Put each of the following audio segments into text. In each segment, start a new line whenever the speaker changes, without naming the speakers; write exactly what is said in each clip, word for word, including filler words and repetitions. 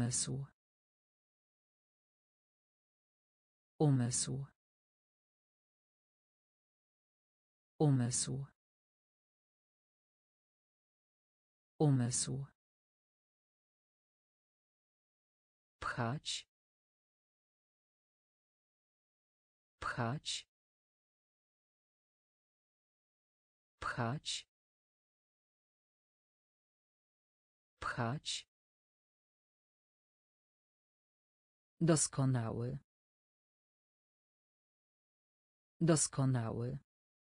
Umysł. Umysł. Umysł. Umysł. Pchać. Pchać. Pchać. Pchać. Doskonały. Doskonały.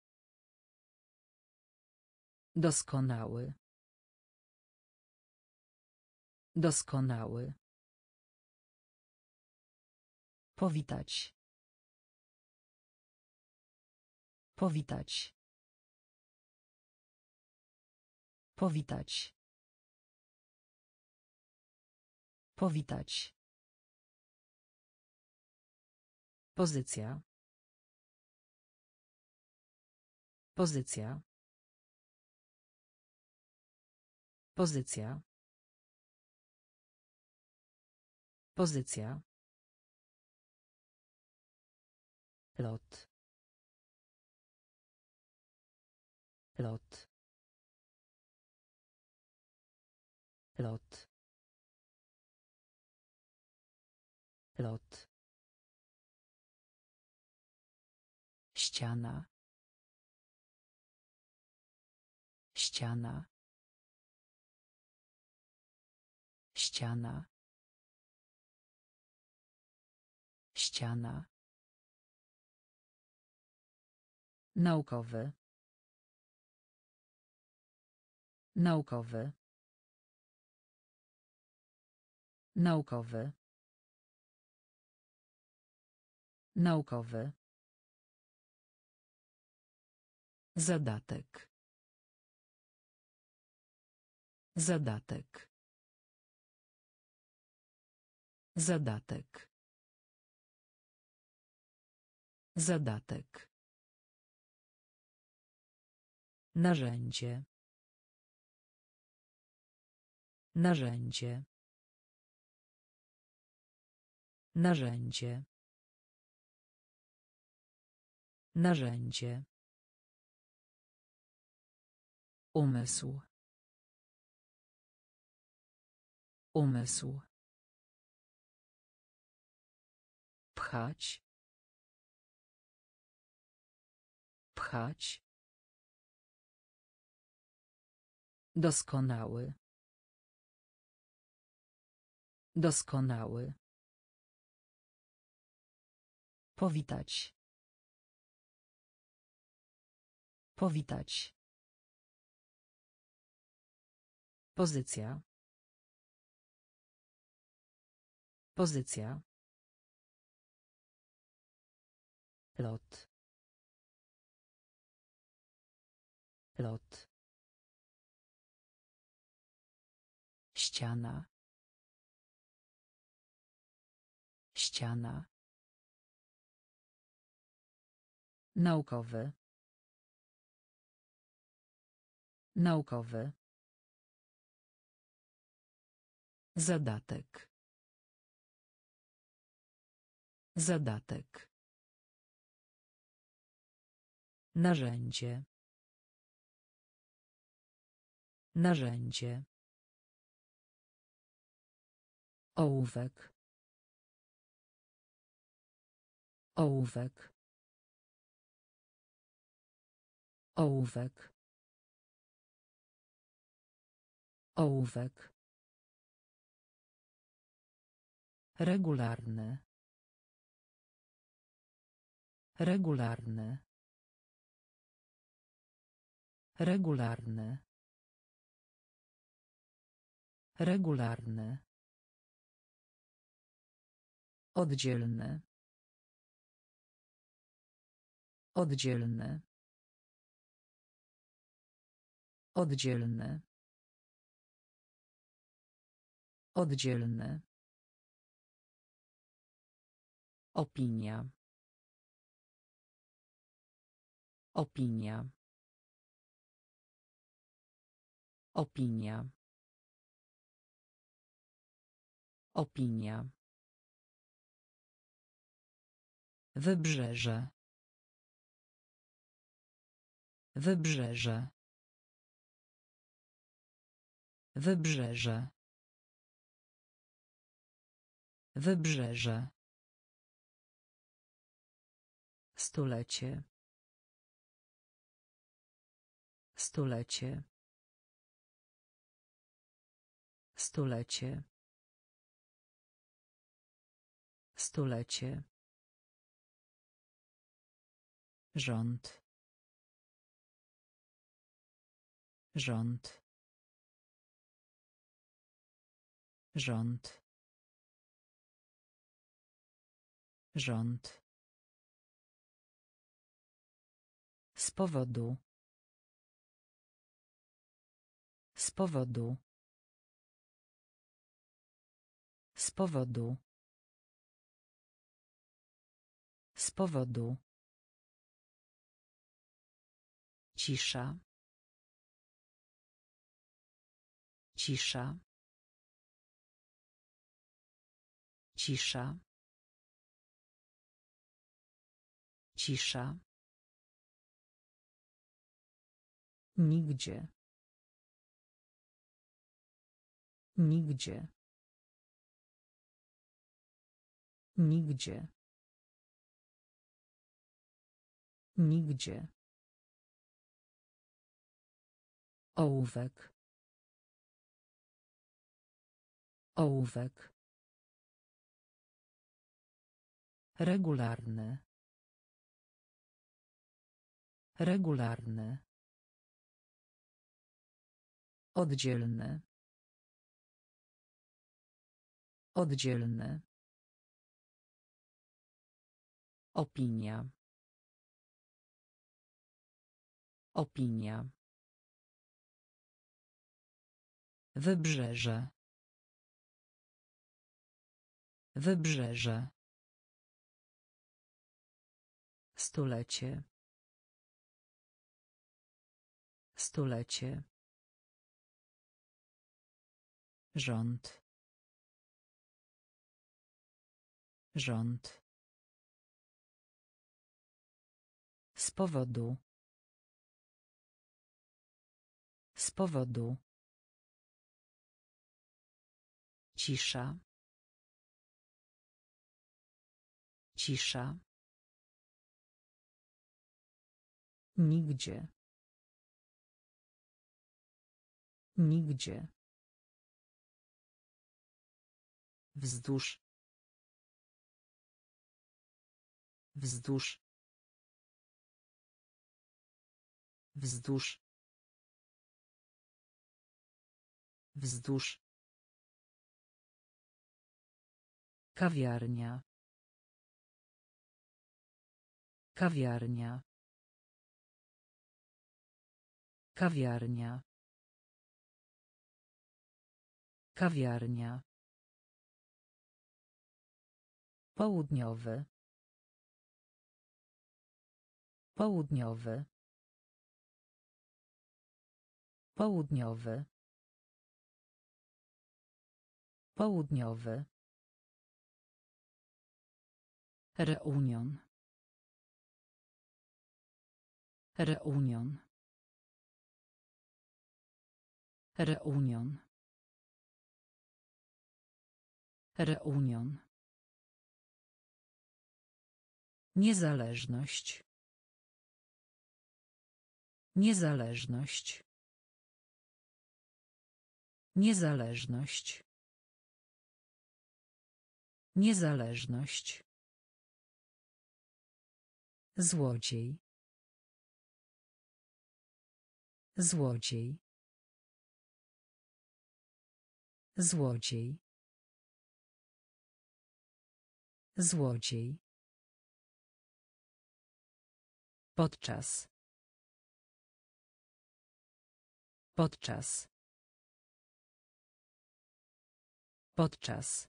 Doskonały. Doskonały. Powitać. Powitać. Powitać. Powitać. Pozycja. Pozycja. Pozycja. Pozycja. Lot. Lot. Lot. Lot. Ściana. Ściana. Ściana. Ściana. Naukowy. Naukowy. Naukowy. Naukowy. Zadatek. Zadatek. Zadatek. Zadatek. Narzędzie. Narzędzie. Narzędzie. Narzędzie. Umysł. Umysł. Pchać. Pchać. Doskonały. Doskonały. Powitać. Powitać. Pozycja. Pozycja. Lot. Lot. Ściana. Ściana. Naukowy. Naukowy. Zadatek. Zadatek. Narzędzie. Narzędzie. Ołówek. Ołówek. Ołówek. Ołówek. Regularny. Regularny. Regularny. Regularny. Oddzielny. Oddzielny. Oddzielny. Oddzielny. Opinia. Opinia. Opinia. Opinia. Wybrzeże. Wybrzeże. Wybrzeże. Wybrzeże. Stulecie. Stulecie. Stulecie. Stulecie. Rząd. Rząd. Rząd. Rząd. Z powodu. Z powodu. Z powodu. Z powodu. Cisza. Cisza. Cisza. Cisza. Nigdzie. Nigdzie. Nigdzie. Nigdzie. Ołówek. Ołówek. Regularny. Regularny. Oddzielny. Oddzielny. Opinia. Opinia. Wybrzeże. Wybrzeże. Stulecie. Stulecie. Rząd. Rząd. Z powodu. Z powodu. Cisza. Cisza. Nigdzie. Nigdzie. Wzdłuż. Wzdłuż. Wzdłuż. Wzdłuż. Kawiarnia. Kawiarnia. Kawiarnia. Kawiarnia. Południowy. Południowy. Południowy. Południowy. Reunion. Reunion. Reunion. Reunion. Niezależność. Niezależność. Niezależność. Niezależność. Złodziej. Złodziej. Złodziej. Złodziej. Podczas. Podczas. Podczas.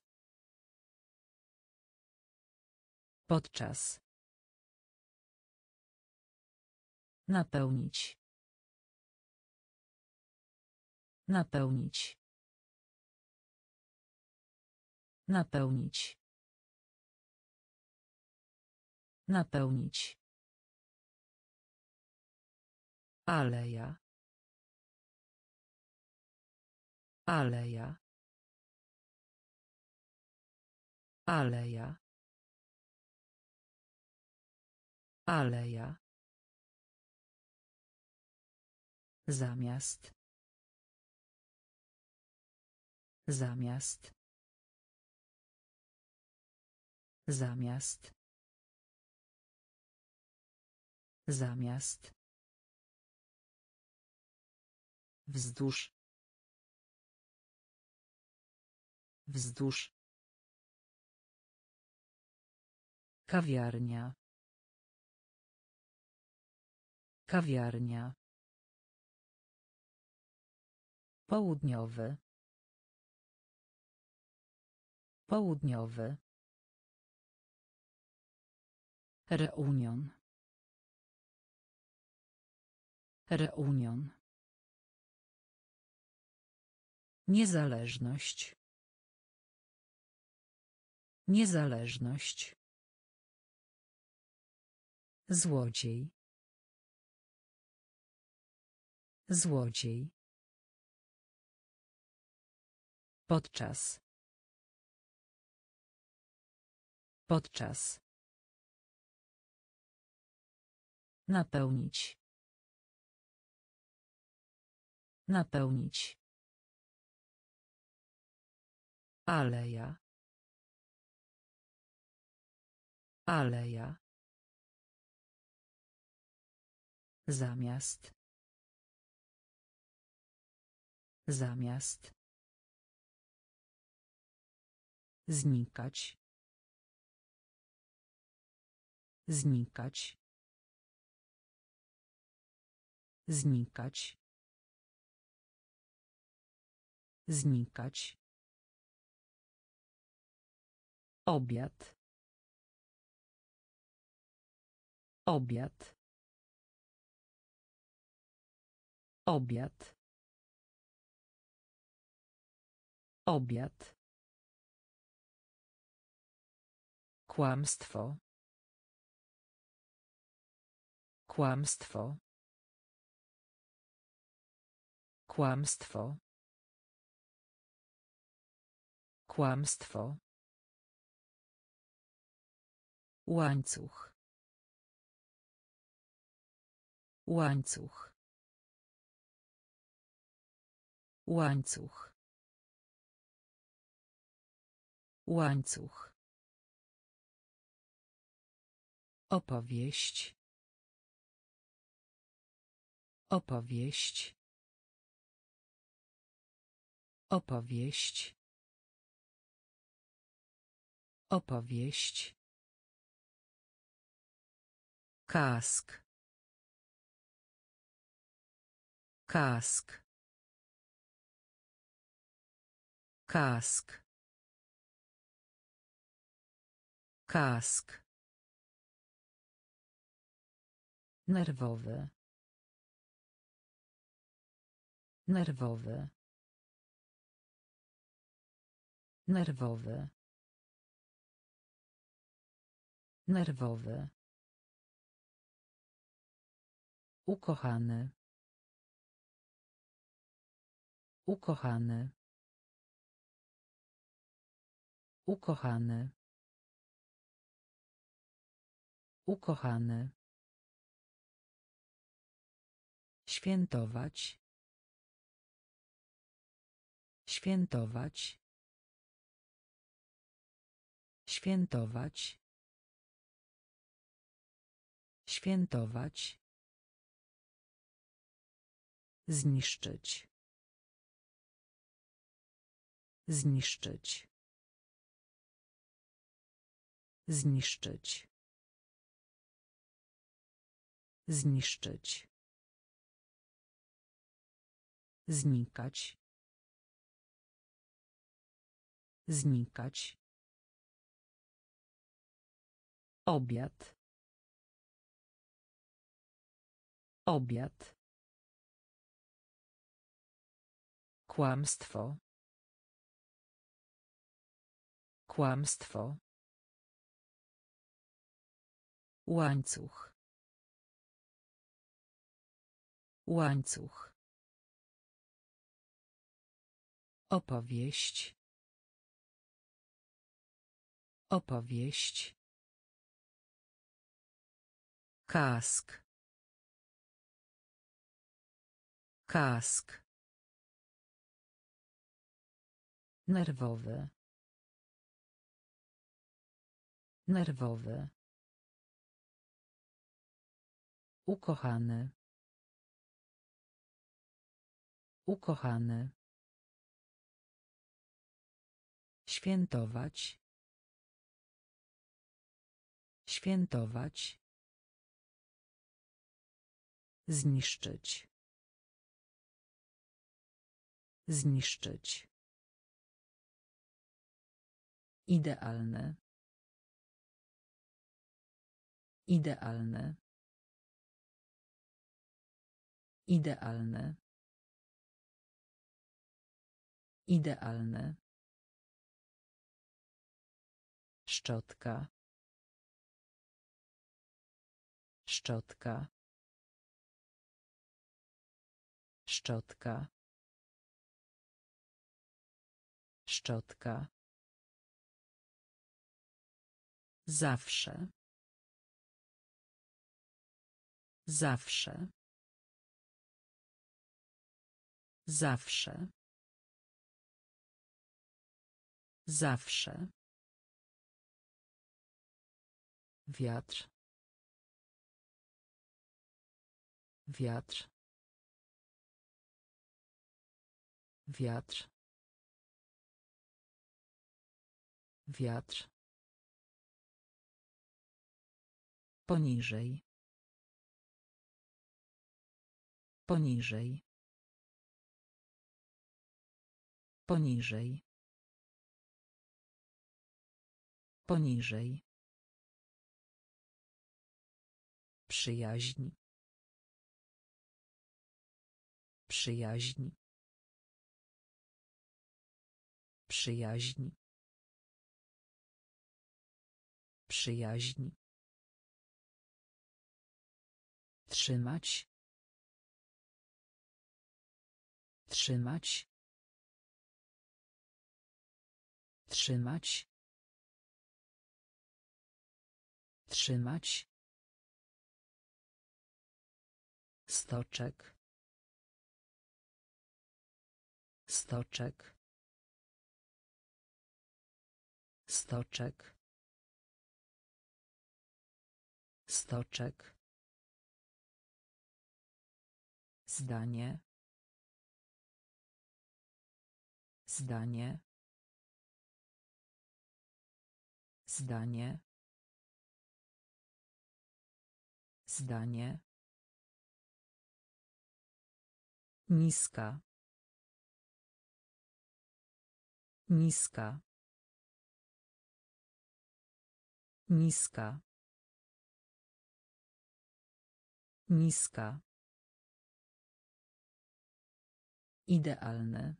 Podczas. Napełnić. Napełnić. Napełnić. Napełnić. Aleja. Aleja. Aleja. Aleja. Zamiast. Zamiast. Zamiast. Zamiast. Wzdłuż. Wzdłuż. Kawiarnia. Kawiarnia. Południowy. Południowy. Reunion. Reunion. Niezależność. Niezależność. Złodziej. Złodziej. Podczas. Podczas. Napełnić. Napełnić. Aleja. Aleja. Zamiast. Zamiast. Znikać. Znikać. Znikać. Znikać. Obiad. Obiad. Obiad. Obiad. Kłamstwo. Kłamstwo. Kłamstwo. Kłamstwo. Łańcuch. Łańcuch. Łańcuch. Łańcuch. Opowieść. Opowieść. Opowieść. Opowieść. Kask. Kask. Kask. Kask. Nerwowy. Nerwowy. Nerwowy. Nerwowy. Ukochany. Ukochany. Ukochany. Ukochany. Świętować. Świętować. Świętować. Świętować. Zniszczyć. Zniszczyć. Zniszczyć. Zniszczyć. Znikać. Znikać. Obiad. Obiad. Kłamstwo. Kłamstwo. Łańcuch. Łańcuch. Opowieść. Opowieść. Kask. Kask. Nerwowy. Nerwowy. Ukochany. Ukochany. Świętować. Świętować. Zniszczyć. Zniszczyć. Idealne. Idealne. Idealne. Idealne. Szczotka. Szczotka. Szczotka. Szczotka. Zawsze. Zawsze. Zawsze. Zawsze. Wiatr. Wiatr. Wiatr. Wiatr. Poniżej. Poniżej. Poniżej. Poniżej. Przyjaźń. Przyjaźń. Przyjaźń. Przyjaźń. Trzymać. Trzymać. Trzymać. Trzymać. Stoczek. Stoczek. Stoczek. Stoczek. Zdanie. Zdanie. Zdanie. Zdanie. Niska. Niska. Niska. Niska. Idealne.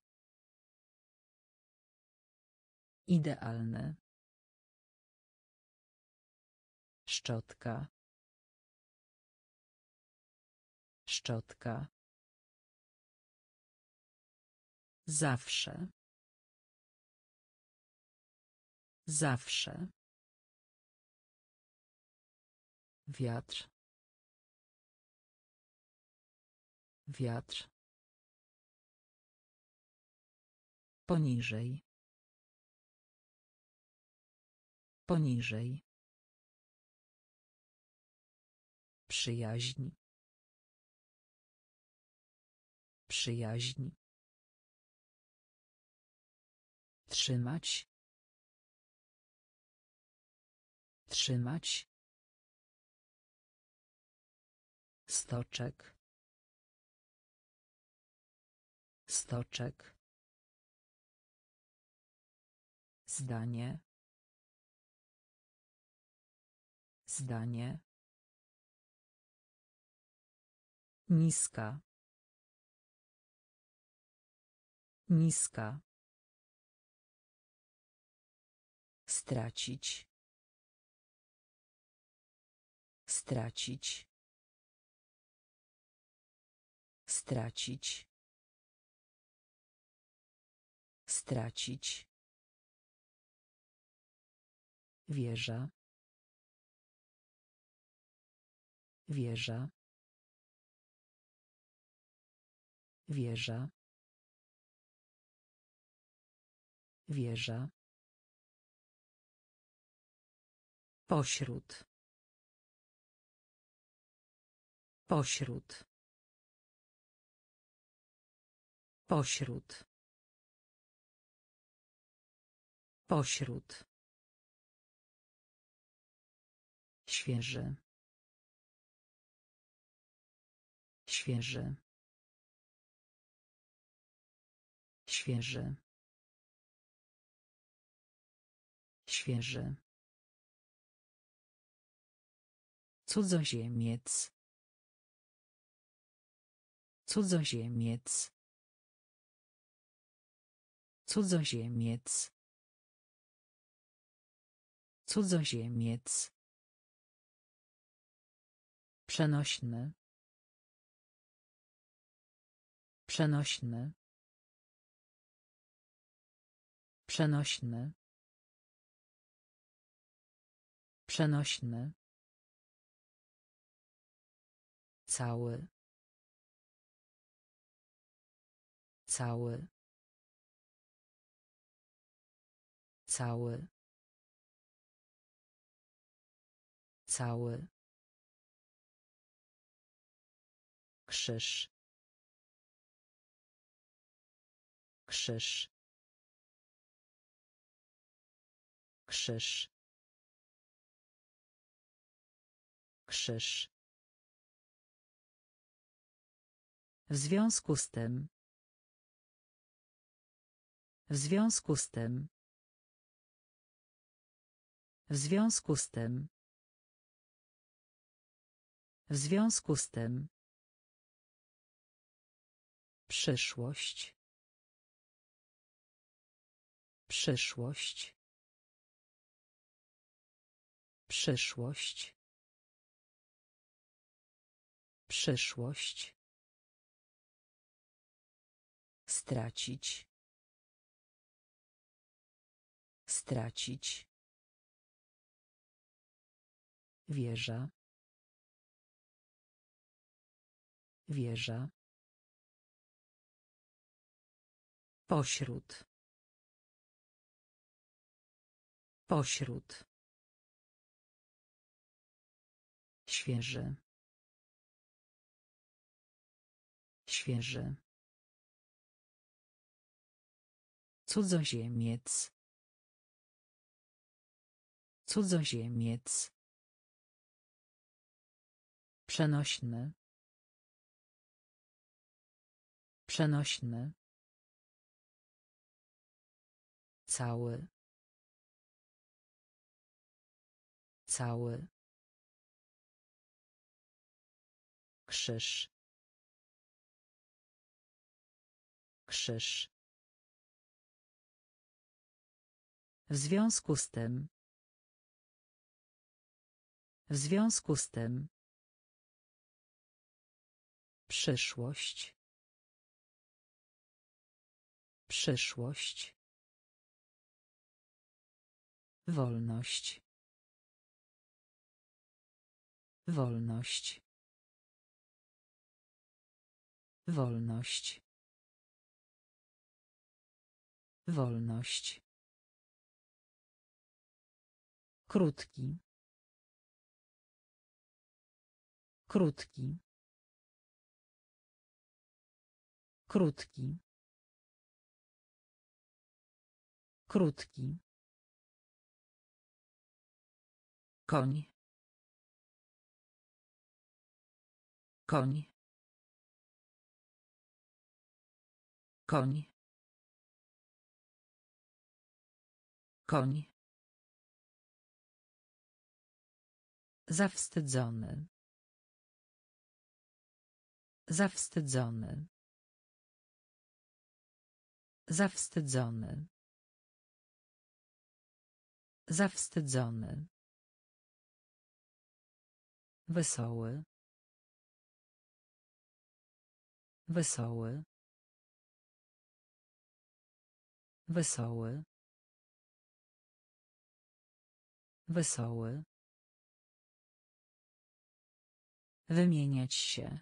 Idealne. Szczotka. Szczotka. Zawsze. Zawsze. Wiatr. Wiatr. Poniżej. Poniżej. Przyjaźń. Przyjaźń. Trzymać. Trzymać. Stoczek. Stoczek. Zdanie. Zdanie. Niska. Niska. Stracić. Stracić. Stracić. Stracić. Wieża. Wieża. Wieża. Wieża. Pośród. Pośród. Pośród. Pośród. Świeży. Świeży. Świeży. Świeży. Cudzoziemiec. Cudzoziemiec. Cudzoziemiec. Cudzoziemiec. Przenośny. Przenośny. Przenośny. Przenośny. Cały. Cały. Cały. Cały. Krzyż. Krzyż. Krzyż. Krzyż. W związku z tym. W związku z tym. W związku z tym. W związku z tym. Przyszłość. Przyszłość. Przyszłość. Przyszłość. Stracić. Stracić. Wieża. Wieża. Pośród. Pośród. Świeży. Świeży. Cudzoziemiec. Cudzoziemiec. Przenośny. Przenośny. Cały. Cały. Krzyż. Krzyż. W związku z tym. W związku z tym. Przyszłość. Przyszłość. Wolność. Wolność. Wolność. Wolność. Krótki. Krótki. Krótki. Krótki. Koń. Koń. Koń. Koń. Zawstydzony. Zawstydzony. Zawstydzony. Zawstydzony. Wesoły. Wesoły. Wesoły. Wesoły. Wymieniać się.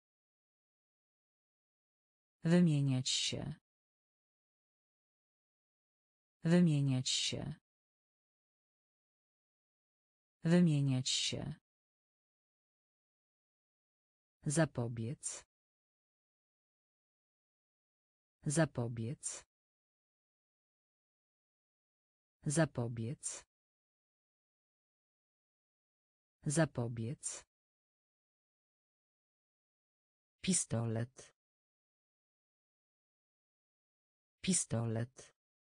Wymieniać się. Wymieniać się. Wymieniać się. Zapobiec. Zapobiec. Zapobiec. Zapobiec. Pistolet. Pistolet.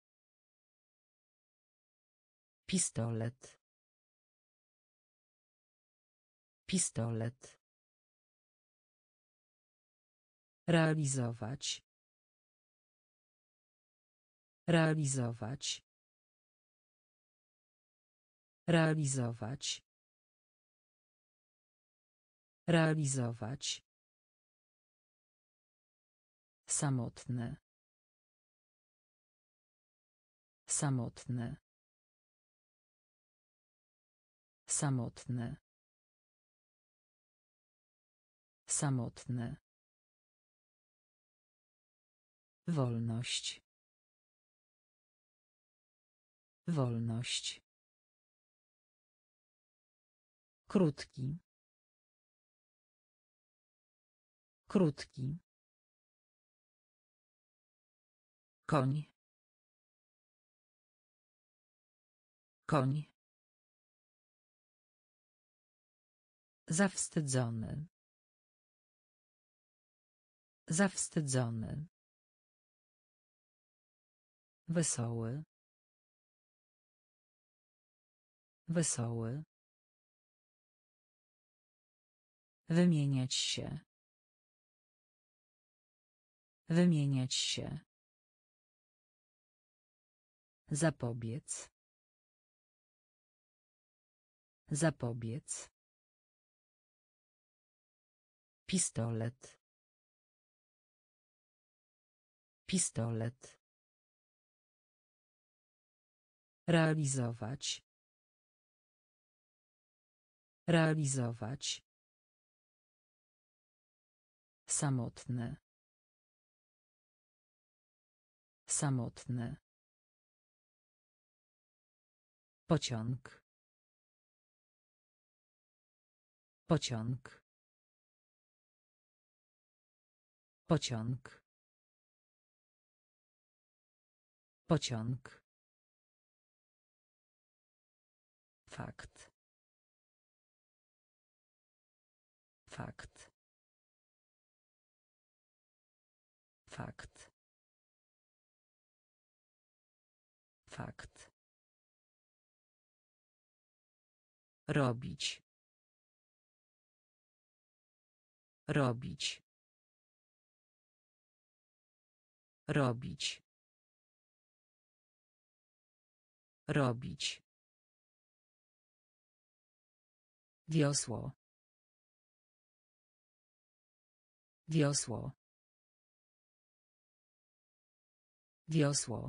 Pistolet. Pistolet. Realizować. Realizować. Realizować. Realizować. Samotne. Samotne. Samotne. Samotne. Wolność. Wolność. Krótki. Krótki. Koń. Koń. Zawstydzony. Zawstydzony. Wesoły. Wesoły. Wymieniać się. Wymieniać się. Zapobiec. Zapobiec. Pistolet. Pistolet. Realizować. Realizować. Samotne. Samotne. Pociąg. Pociąg. Pociąg. Pociąg. Fakt. Fakt. Fakt. Fakt. Robić. Robić. Robić. Robić. Wiosło. Wiosło. Wiosło.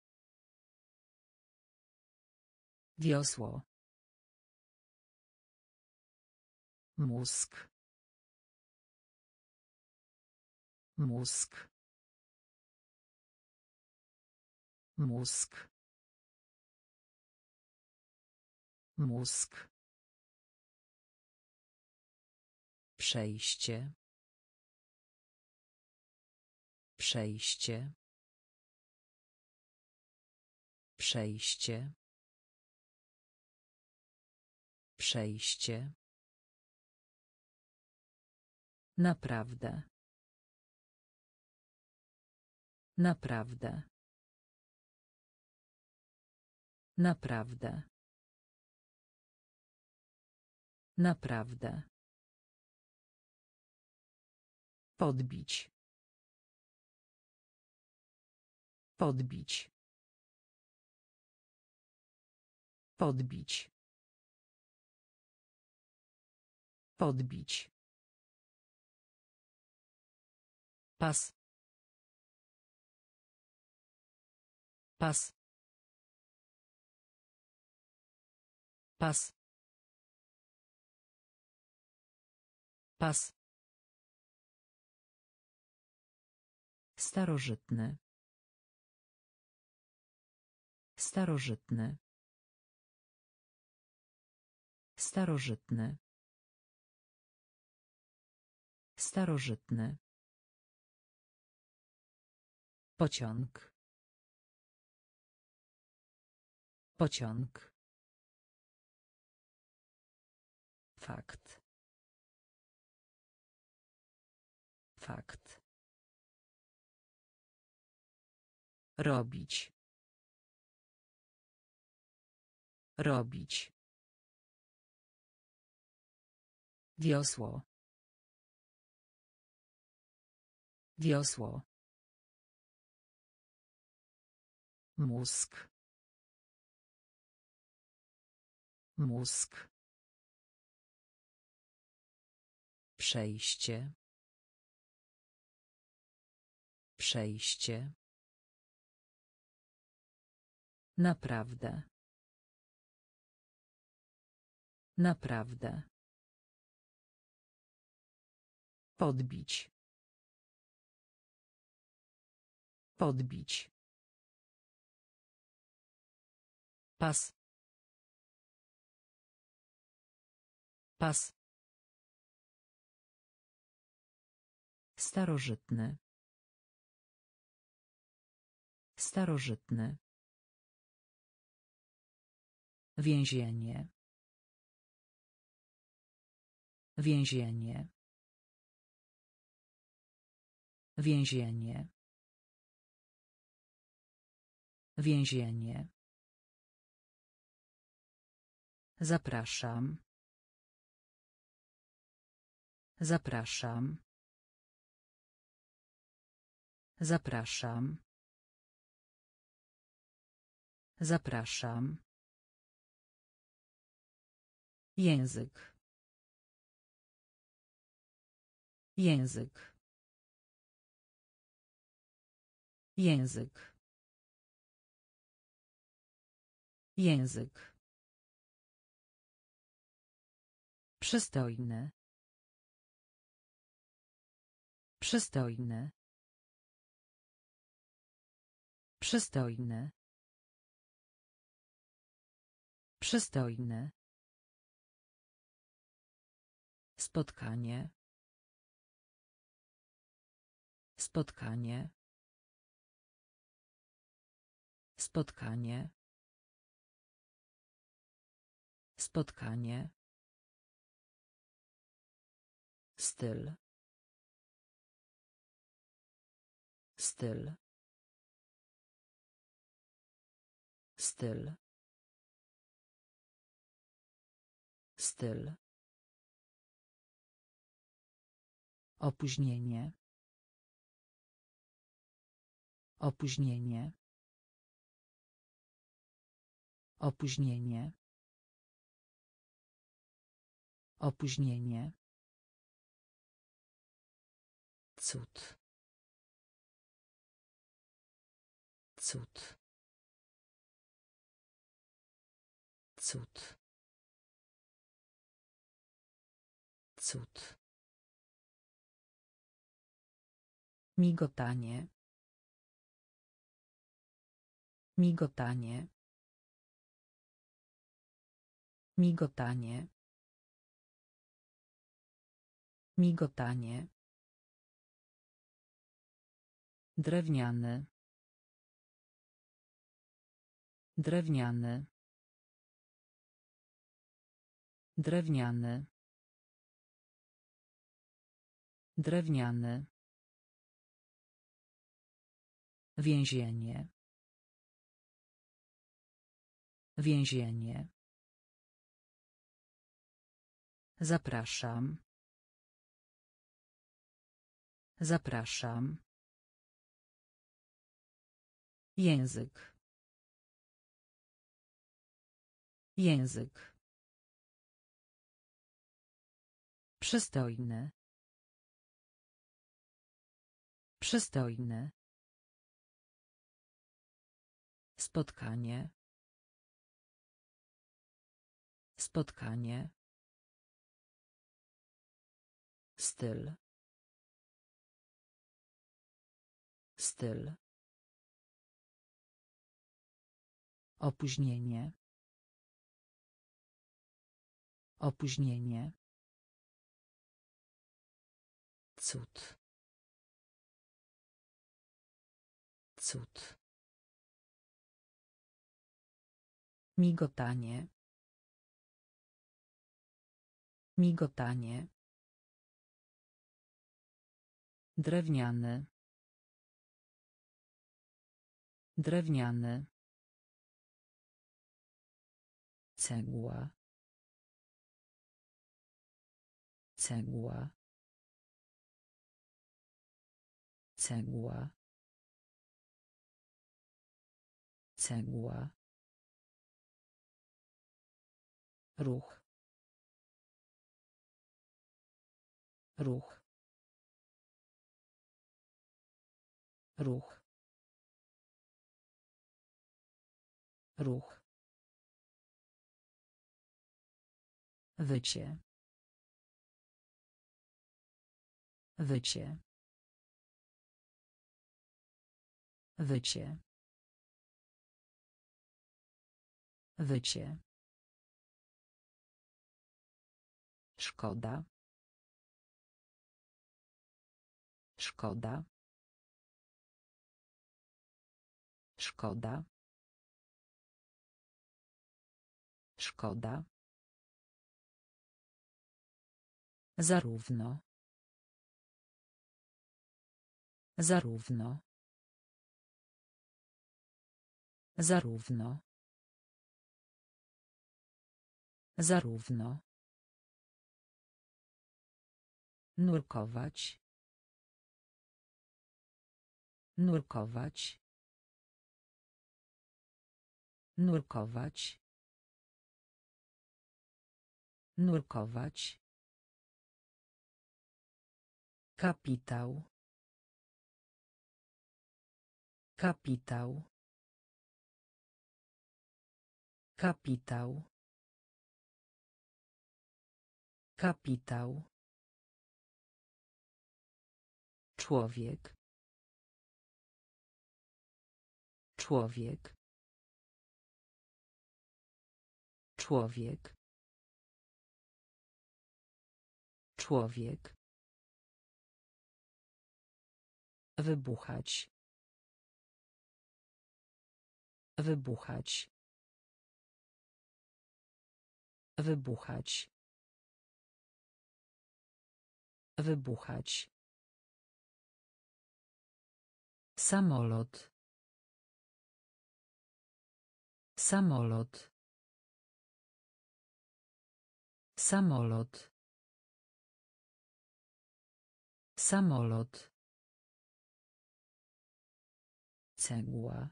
Wiosło. Mózg. Mózg. Mózg. Mózg. Przejście. Przejście. Przejście. Przejście. Naprawdę. Naprawdę. Naprawdę. Naprawdę. Podbić. Podbić. Podbić. Podbić. Pas. Pas. Pas. Pas. Starożytny. Starożytny. Starożytny. Starożytny. Pociąg. Pociąg. Fakt. Fakt. Robić. Robić. Wiosło. Wiosło. Mózg. Mózg. Przejście. Przejście. Naprawdę. Naprawdę. Podbić. Podbić. Pas. Pas. Starożytny. Starożytny. Więzienie. Więzienie. Więzienie. Więzienie. Zapraszam. Zapraszam. Zapraszam. Zapraszam. Język. Język. Język. Język. Przystojny. Przystojny. Przystojny. Przystojny. Spotkanie. Spotkanie. Spotkanie. Spotkanie. Styl. Styl. Styl. Styl. Opóźnienie. Opóźnienie. Opóźnienie. Opóźnienie. Cud. Cud. Cud. Cud. Migotanie. Migotanie. Migotanie. Migotanie. Drewniany. Drewniany. Drewniany. Drewniany. Więzienie. Więzienie. Zapraszam. Zapraszam. Język. Język. Przystojny. Przystojny. Spotkanie. Spotkanie. Styl. Styl. Opóźnienie. Opóźnienie. Cud. Cud. Migotanie. Migotanie. Drewniany. Drewniany. Cegła. Cegła. Cegła. Cegła. Ruch. Ruch. Ruch. Ruch. Wycie. Wycie. Wycie. Wycie. Szkoda. Szkoda. Szkoda. Szkoda. Zarówno. Zarówno. Zarówno. Zarówno. Nurkować. Nurkować. Nurkować. Nurkować. Kapitał. Kapitał. Kapitał. Kapitał. Człowiek. Człowiek. Człowiek. Człowiek. Wybuchać. Wybuchać. Wybuchać. Wybuchać. Samolot. Samolot. Samolot. Samolot. Cegła.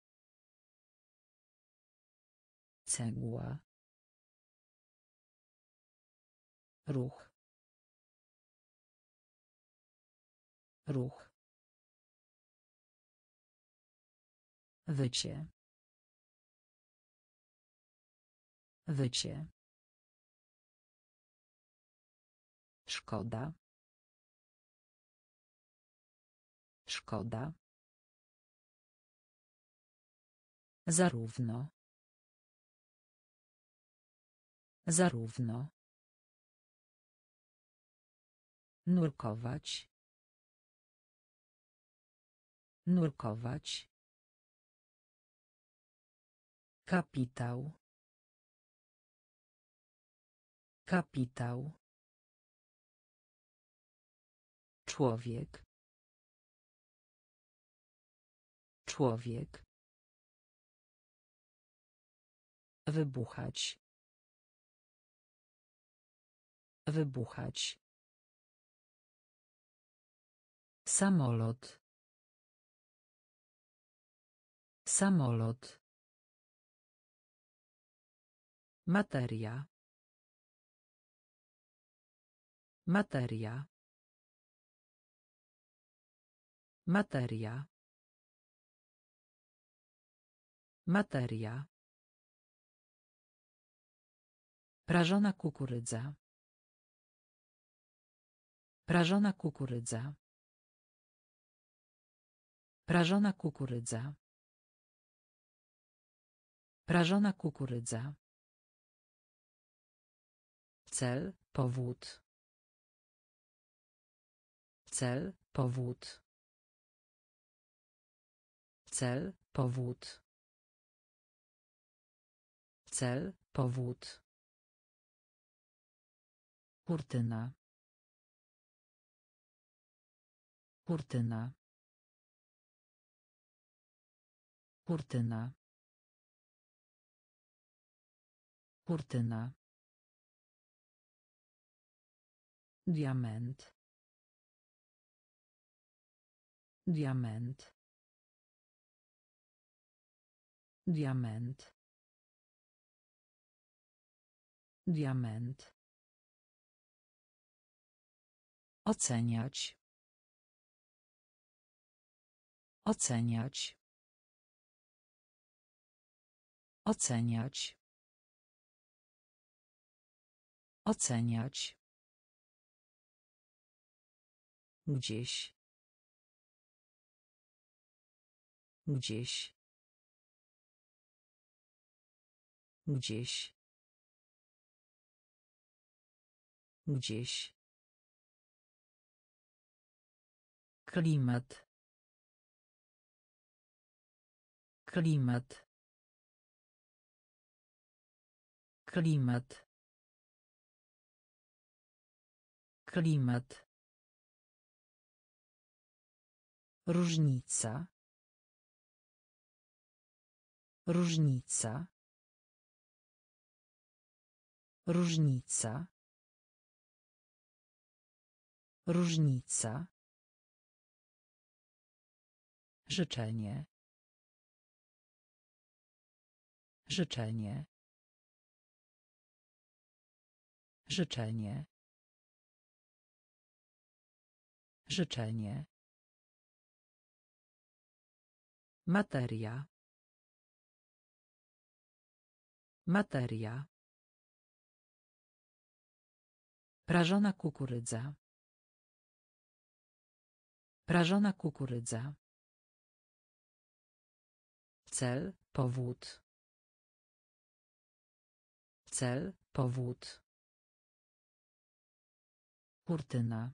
Cegła. Ruch. Ruch. Wycie. Wycie. Szkoda. Szkoda. Zarówno. Zarówno. Nurkować. Nurkować. Kapitał. Kapitał. Człowiek. Człowiek. Wybuchać. Wybuchać. Samolot. Samolot. Materia. Materia. Materia. Materia. Prażona kukurydza. Prażona kukurydza. Prażona kukurydza. Prażona kukurydza. Cel, powód. Cel, powód. Cel, powód. Cel, powód. Kurtyna. Kurtyna. Kurtyna. Kurtyna. Diament. Diament. Diament. Diament. Oceniać. Oceniać. Oceniać. Oceniać. Gdzieś. Gdzieś. Gdzieś. Gdzieś. Klimat. Klimat. Klimat. Klimat. Różnica. Różnica. Różnica. Różnica. Życzenie. Życzenie. Życzenie. Życzenie. Materia. Materia. Prażona kukurydza. Prażona kukurydza. Cel, powód. Cel, powód. Kurtyna.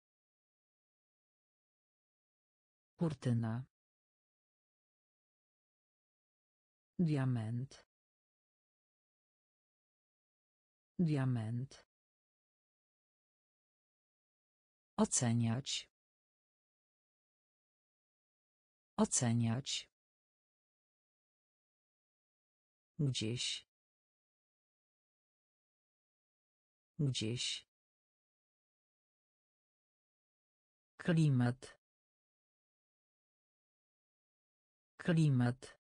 Kurtyna. Diament. Diament. Oceniać. Oceniać. Gdzieś. Gdzieś. Klimat. Klimat.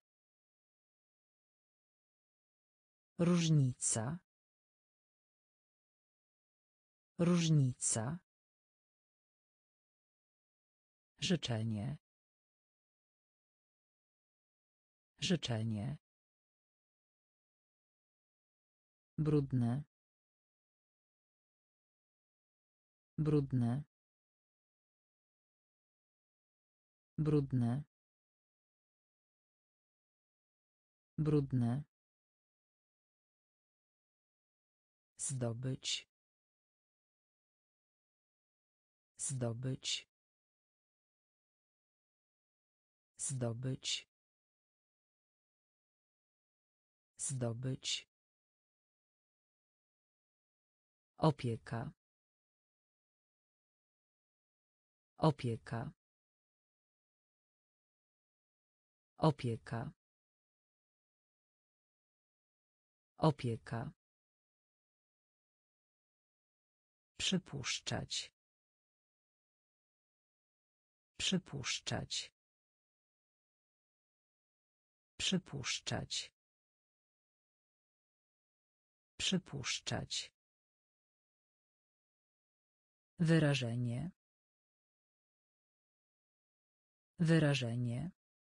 Różnica. Różnica. Życzenie. Życzenie. Brudne. Brudne. Brudne. Brudne. Zdobyć. Zdobyć. Zdobyć. Zdobyć. Opieka. Opieka. Opieka. Opieka. Przypuszczać. Przypuszczać. Przypuszczać. Przypuszczać. Wyrażenie. Wyrażenie.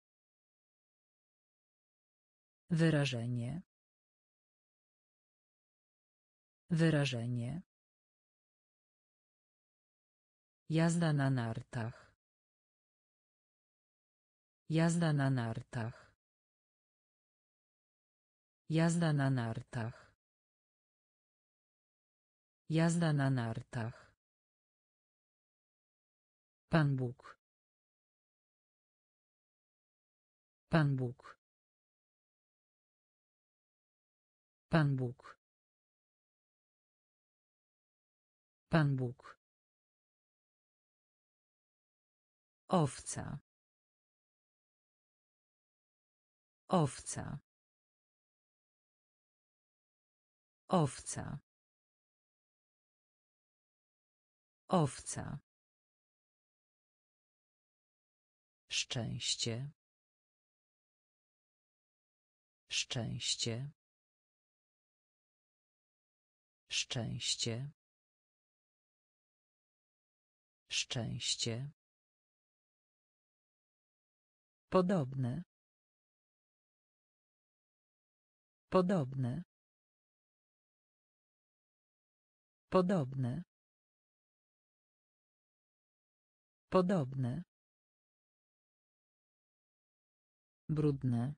Wyrażenie. Wyrażenie. Jazda na nartach. Jazda na nartach. Jazda na nartach. Jazda na nartach. Pan Bóg. Pan Bóg. Pan Bóg. Pan Bóg. Owca. Owca. Owca. Owca. Szczęście. Szczęście. Szczęście. Szczęście. Podobne. Podobne. Podobne. Podobne. Brudne.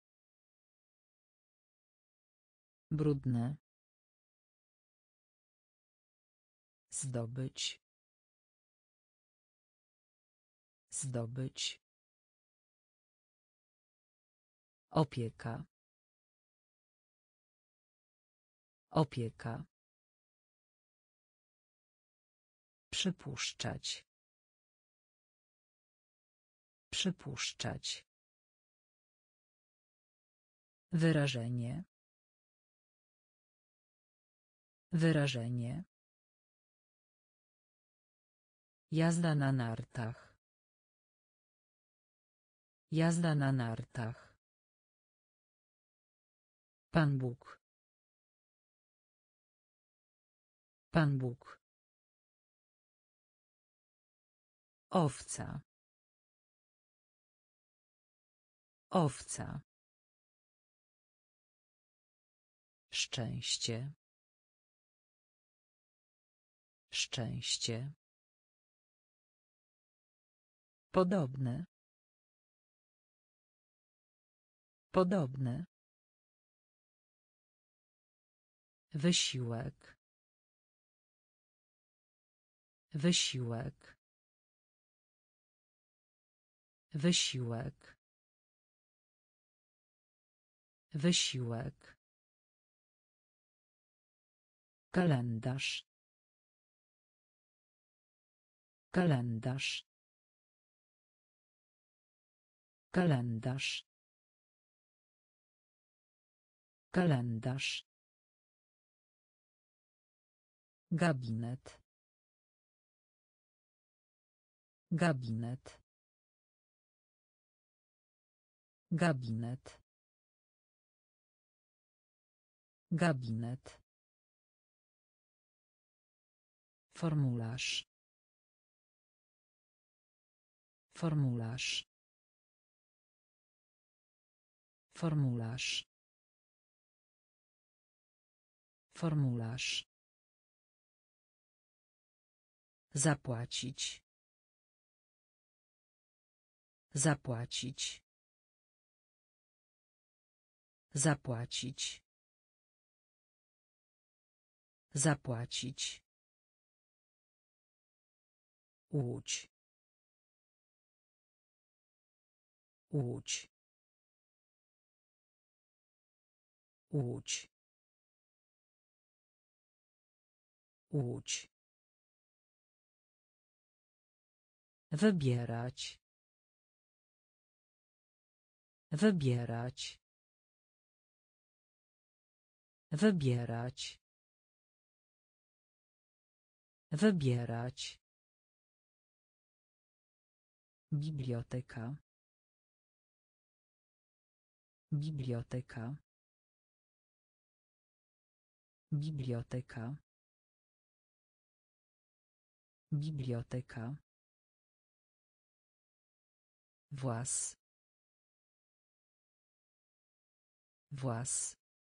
Brudne. Zdobyć. Zdobyć. Opieka. Opieka. Przypuszczać. Przypuszczać. Wyrażenie. Wyrażenie. Jazda na nartach. Jazda na nartach. Pan Bóg. Pan Bóg. Owca. Owca. Szczęście. Szczęście. Podobne. Podobne. Wysiłek. Wysiłek. Wysiłek. Wysiłek. Kalendarz. Kalendarz. Kalendarz. Kalendarz. Gabinet. Gabinet. Gabinet. Gabinet. Formularz. Formularz. Formularz. Formularz. Zapłacić. Zapłacić. Zapłacić. Zapłacić. Łódź. Łódź. Łódź. Łódź. Wybierać. Wybierać. Wybierać. Wybierać. Biblioteka. Biblioteka. Biblioteka. Biblioteka. Włas. Włas.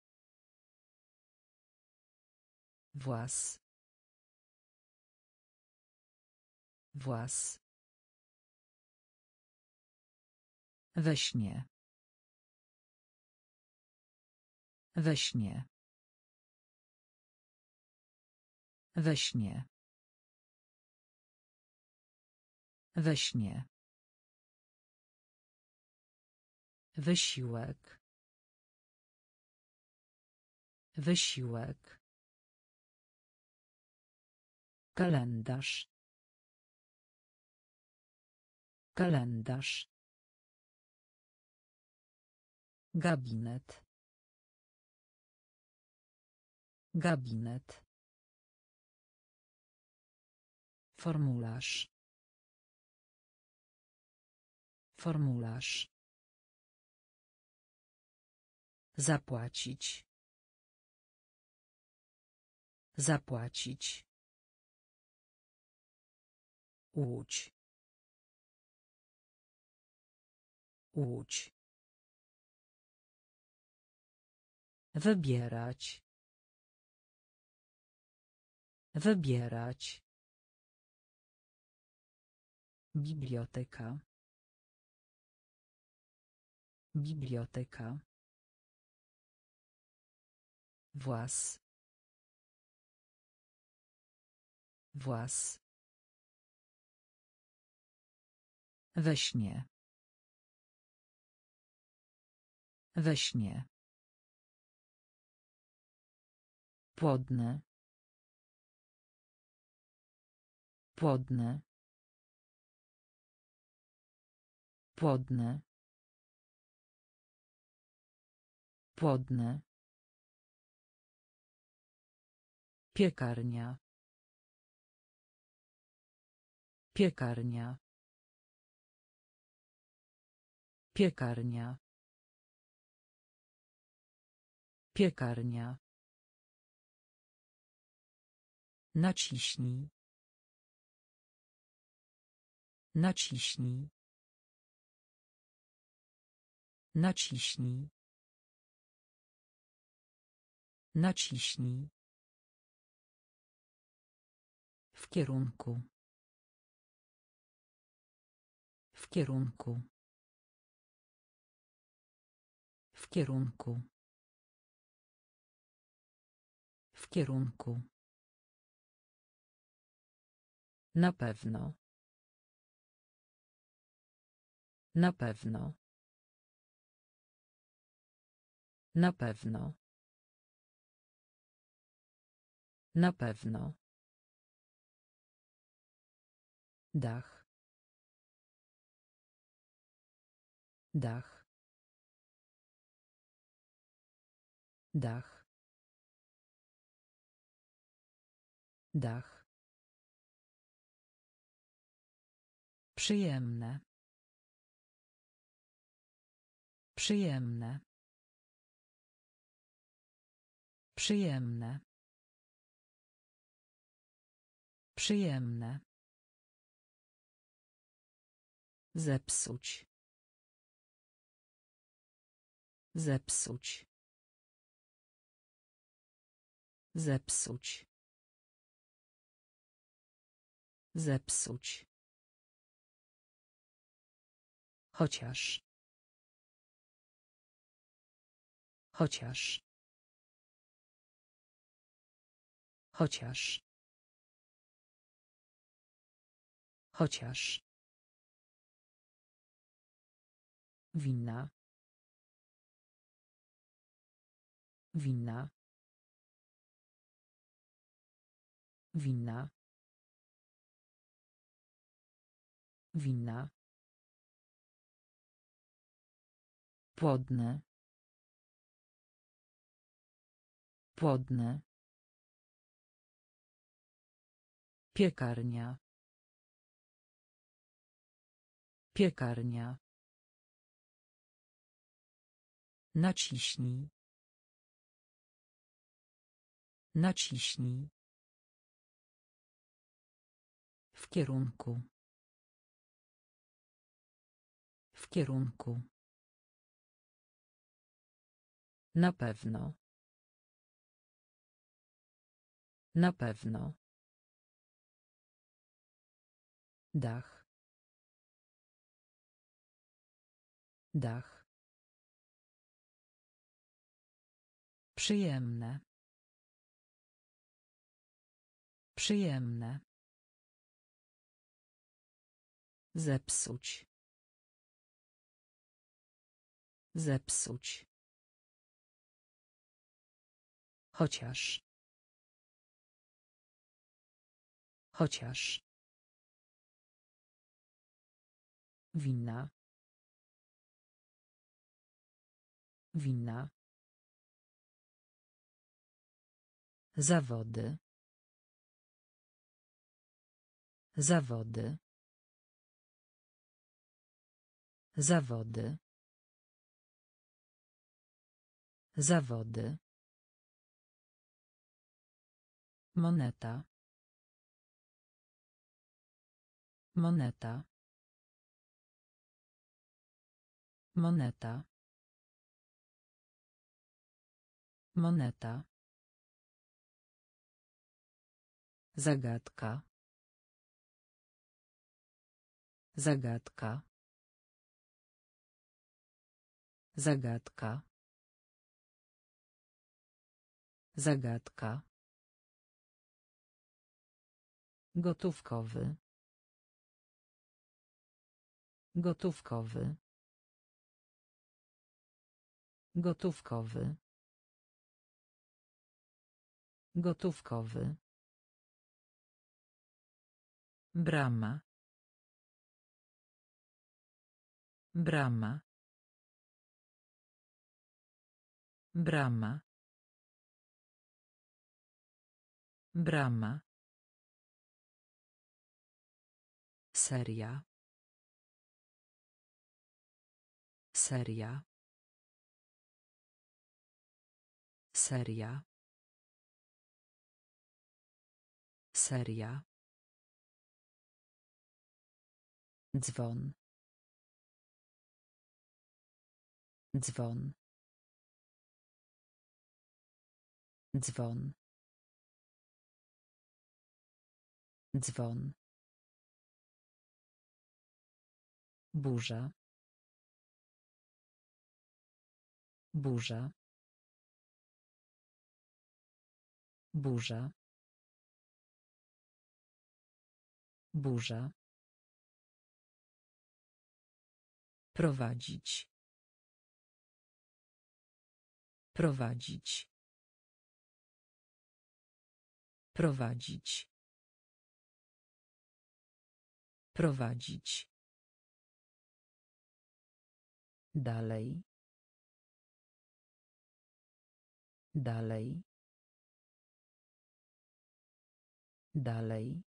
Włas. Włas. We śnie. We śnie. We śnie. We śnie. Wysiłek. Wysiłek. Kalendarz. Kalendarz. Gabinet. Gabinet. Formularz. Formularz. Zapłacić. Zapłacić. Łódź. Łódź. Wybierać. Wybierać. Biblioteka. Biblioteka. Włas. Włas. We śnie. We śnie. Płodny. Płodny. Płodny. Płodny. Piekarnia. Piekarnia. Piekarnia. Piekarnia. Naciśnij. Naciśnij. Naciśnij. Naciśnij. W kierunku. W kierunku. W kierunku. W kierunku. Na pewno. Na pewno. Na pewno. Na pewno. Dach. Dach. Dach. Dach. Przyjemne. Przyjemne. Przyjemne. Przyjemne. Zepsuć. Zepsuć. Zepsuć. Zepsuć. Chociaż. Chociaż. Chociaż. Chociaż. Winna. Winna. Winna. Winna. Płodny. Płodny. Piekarnia. Piekarnia. Naciśnij. Naciśnij. W kierunku. W kierunku. Na pewno. Na pewno. Dach. Dach. Przyjemne. Przyjemne. Zepsuć. Zepsuć. Chociaż. Chociaż. Winna. Winna. Zawody. Zawody. Zawody. Zawody. Moneta. Moneta. Moneta. Moneta. Zagadka. Zagadka. Zagadka. Zagadka. Gotówkowy. Gotówkowy. Gotówkowy. Gotówkowy. Brama. Brama. Brama. Brama. Seria. Seria. Seria. Seria. Dzwon. Dzwon. Dzwon. Dzwon. Burza. Burza. Burza. Burza. Prowadzić. Prowadzić. Prowadzić. Prowadzić. Dalej. Dalej. Dalej.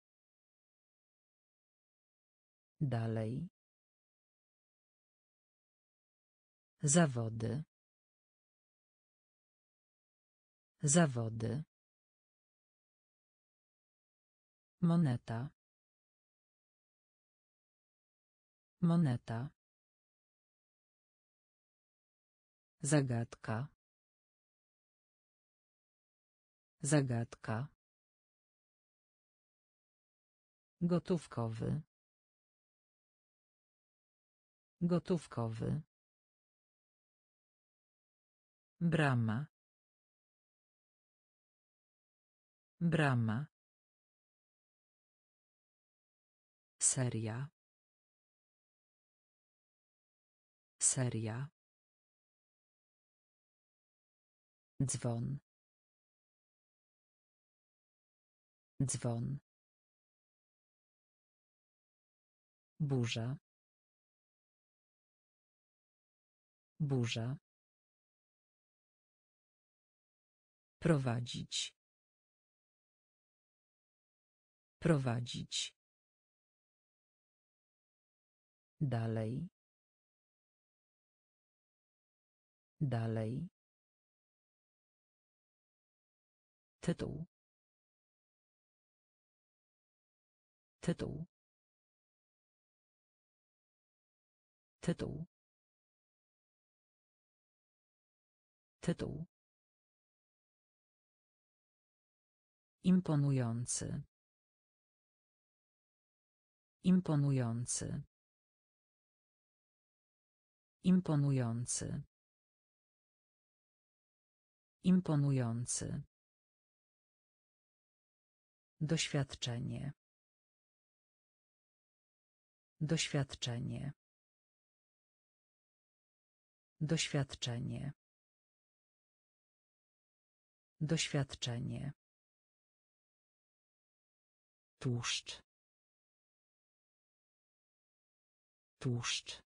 Dalej. Zawody. Zawody. Moneta. Moneta. Zagadka. Zagadka. Gotówkowy. Gotówkowy. Brama. Brama. Seria. Seria. Dzwon. Dzwon. Burza. Burza. Prowadzić. Prowadzić. Dalej. Dalej. Tytuł. Tytuł. Tytuł. Tytuł. Imponujący. Imponujący. Imponujący. Imponujący. Doświadczenie. Doświadczenie. Doświadczenie. Doświadczenie. Tłuszcz. Tłuszcz.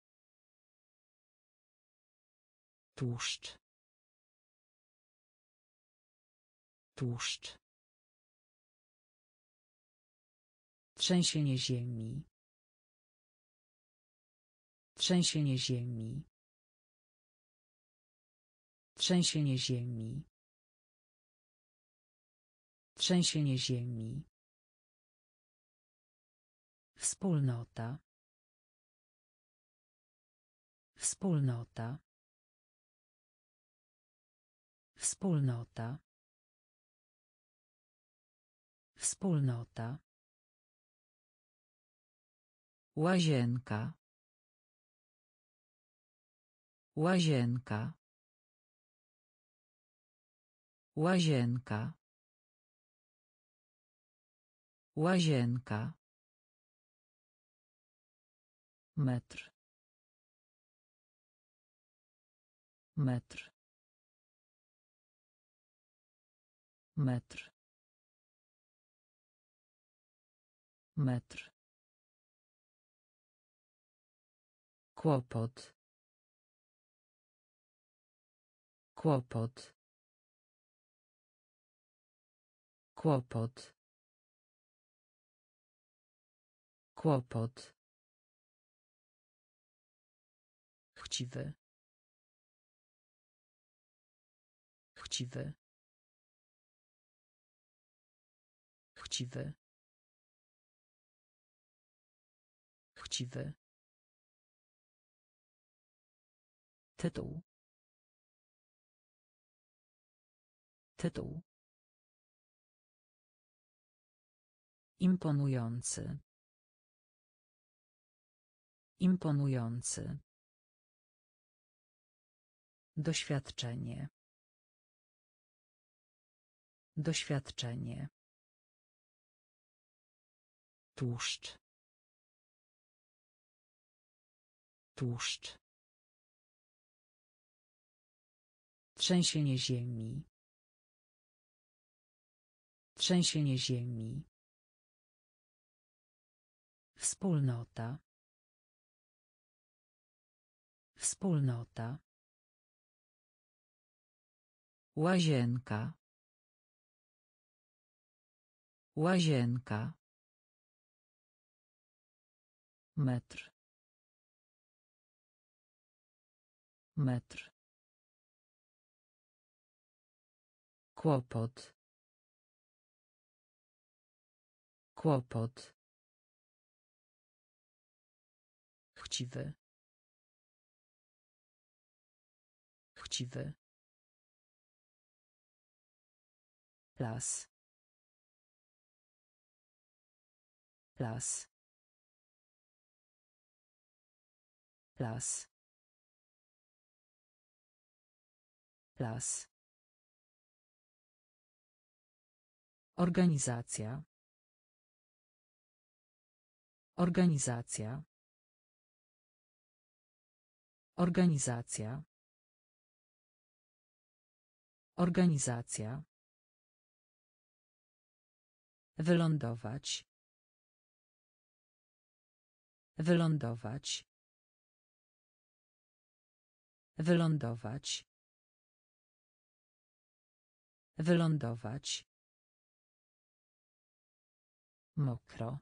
Tłuszcz. Tłuszcz. Trzęsienie ziemi. Trzęsienie ziemi. Trzęsienie ziemi. Trzęsienie ziemi. Wspólnota. Wspólnota. Wspólnota. Wspólnota. Łazienka. Łazienka. Łazienka. Łazienka. Metr. Metr. Metr. Metr. Kłopot. Kłopot. Kłopot. Kłopot. Chciwy. Chciwy. Chciwy. Chciwy. Tytuł. Tytuł. Imponujący. Imponujący. Doświadczenie. Doświadczenie. Tłuszcz. Tłuszcz. Trzęsienie ziemi. Trzęsienie ziemi. Wspólnota. Wspólnota. Łazienka. Łazienka. Metr. Metr. Kłopot. Kłopot. Chciwy. Chciwy. Las. Las. Las. Las. Organizacja. Organizacja. Organizacja. Organizacja. Wylądować. Wylądować. Wylądować. Wylądować. Mokro.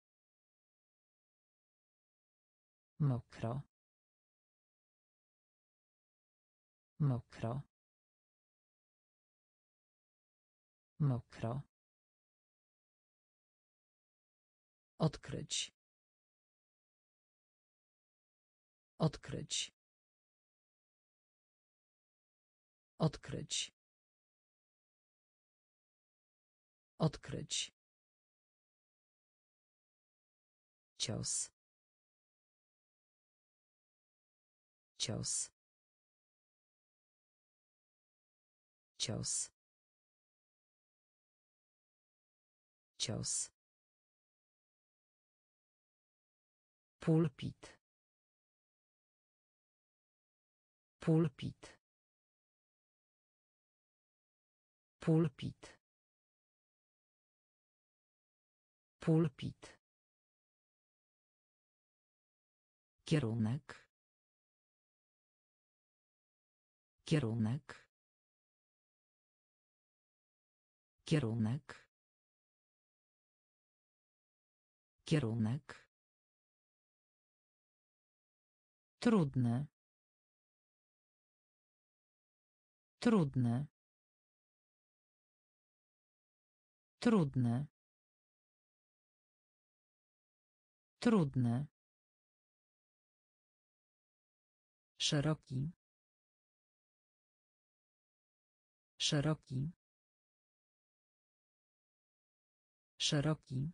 Mokro. Mokro. Mokro. Odkryć. Odkryć. Odkryć. Odkryć. Cios. Cios. Cios. Cios. Pulpit. Pulpit. Pulpit. Pulpit. Kierunek. Kierunek. Kierunek. Kierunek. Trudne. Trudne. Trudne. Trudne. Szeroki. Szeroki. Szeroki.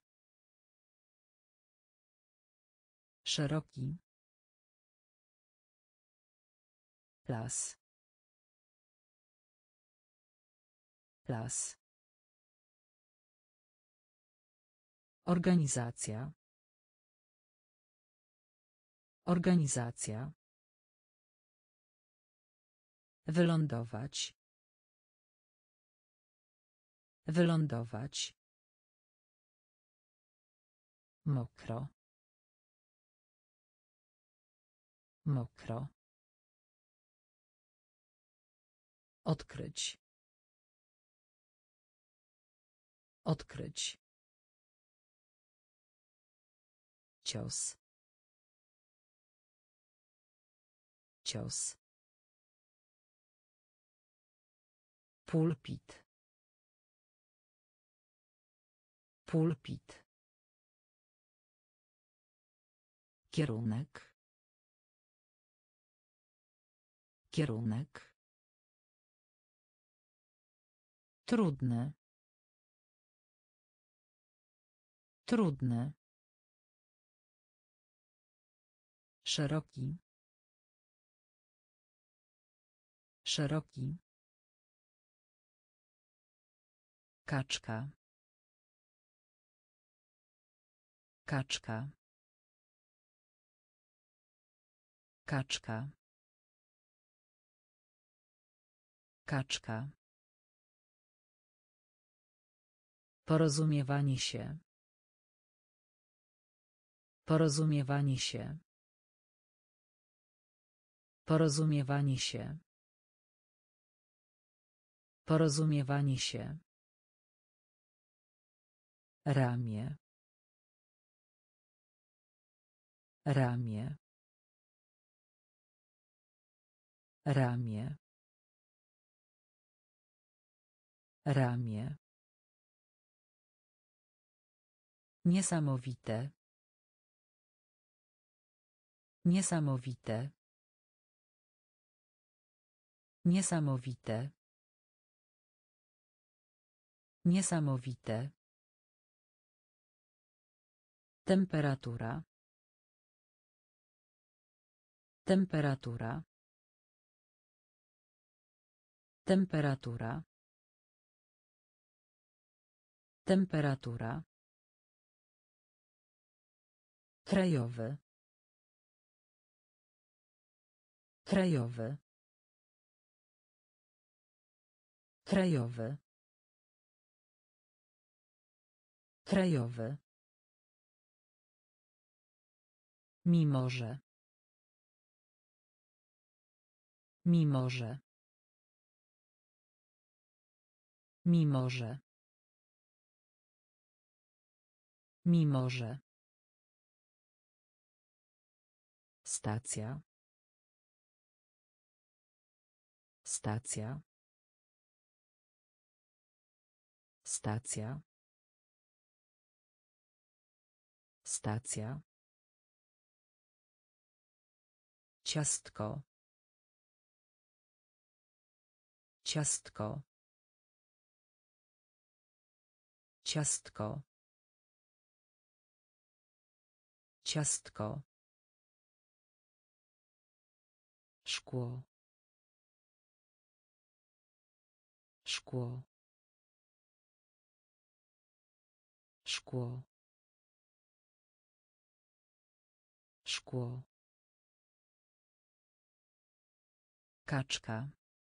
Szeroki. Las. Las. Organizacja. Organizacja. Wylądować. Wylądować. Mokro. Mokro. Odkryć. Odkryć. Cios. Cios. Pulpit. Pulpit. Kierunek. Kierunek. Trudne. Trudne. Szeroki. Szeroki. Kaczka. Kaczka. Kaczka. Kaczka. Porozumiewanie się. Porozumiewanie się. Porozumiewanie się. Porozumiewanie się. Ramię. Ramię. Ramię. Ramię. Niesamowite. Niesamowite. Niesamowite. Niesamowite. Temperatura. Temperatura. Temperatura. Temperatura. Krajowy. Krajowy. Krajowy. Krajowy. Mimo że. Mimo że. Mimo że. Mimo że. Stacja. Stacja. Stacja. Stacja. Ciastko. Ciastko. Ciastko. Ciastko. Szkło. Szkło. Szkło. Szkło. Kaczka.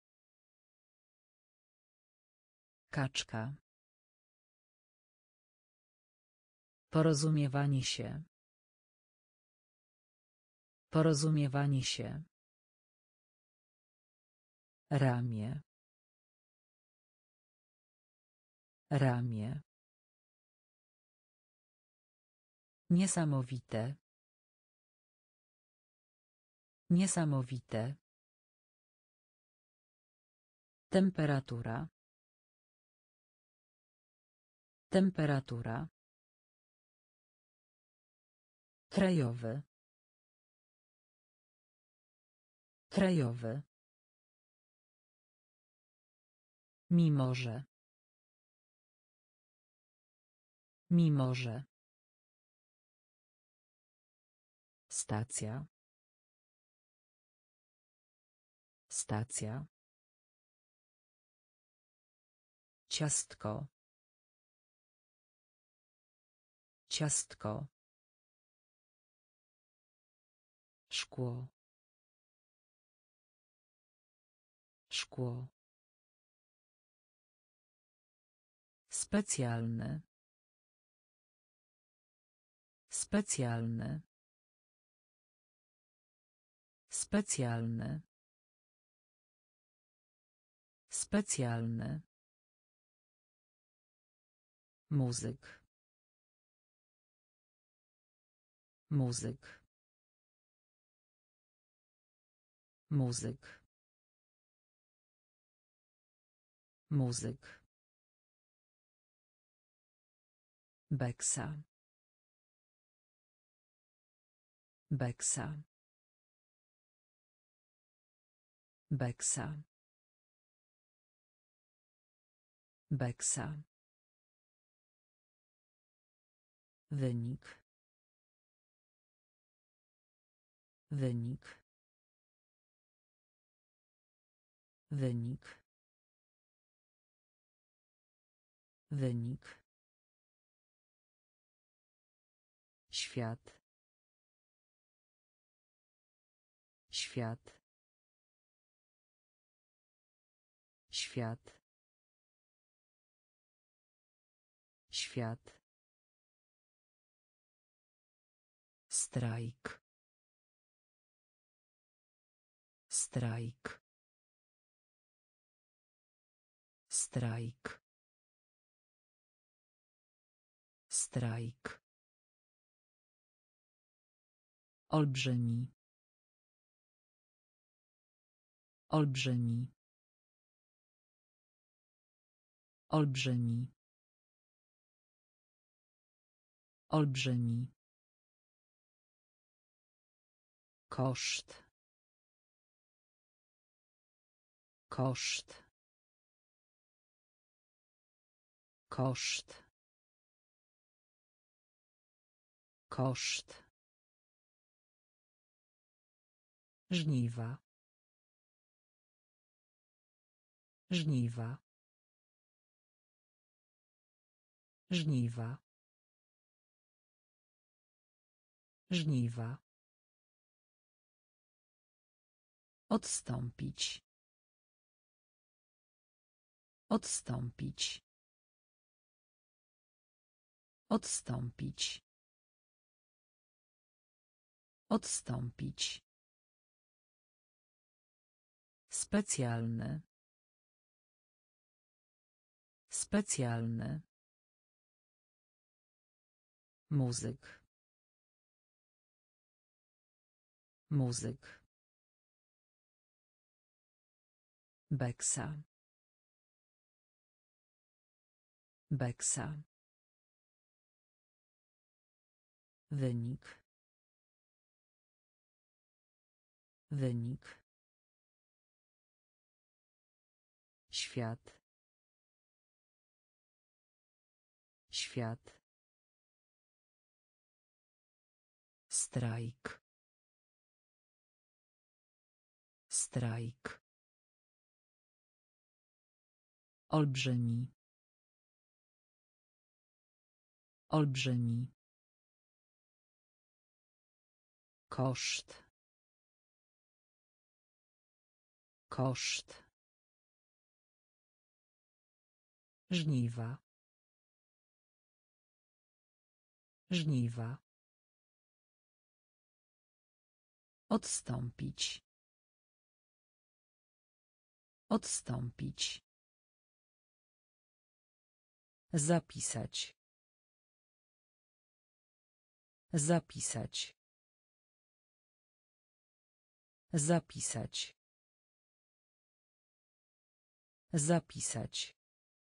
Kaczka. Porozumiewanie się. Porozumiewanie się. Ramię. Ramię. Niesamowite. Niesamowite. Temperatura. Temperatura. Krajowy. Krajowy. Mimo że. Mimo że. Stacja. Stacja. Ciastko. Ciastko. Szkło. Szkło. Specjalny. Specjalny. Specjalny. Specjalny. Muzyk. Muzyk. Muzyk. Muzyk. Beksa. Beksa. Beksa. Beksa. Wynik. Wynik. Wynik. Wynik. Świat. Świat. Świat. Świat. Strajk. Strajk. Strajk. Strajk. Olbrzymi. Olbrzymi. Olbrzymi. Olbrzymi. Koszt. Koszt. Koszt. Koszt. Żniwa. Żniwa. Żniwa. Żniwa. Odstąpić. Odstąpić. Odstąpić. Odstąpić. Specjalny. Specjalny. Muzyk. Muzyk. Beksa. Beksa. Wynik. Wynik. Świat. Świat. Strajk. Strajk. Olbrzymi. Olbrzymi. Koszt. Koszt. Żniwa. Żniwa. Odstąpić. Odstąpić. Zapisać. Zapisać. Zapisać. Zapisać.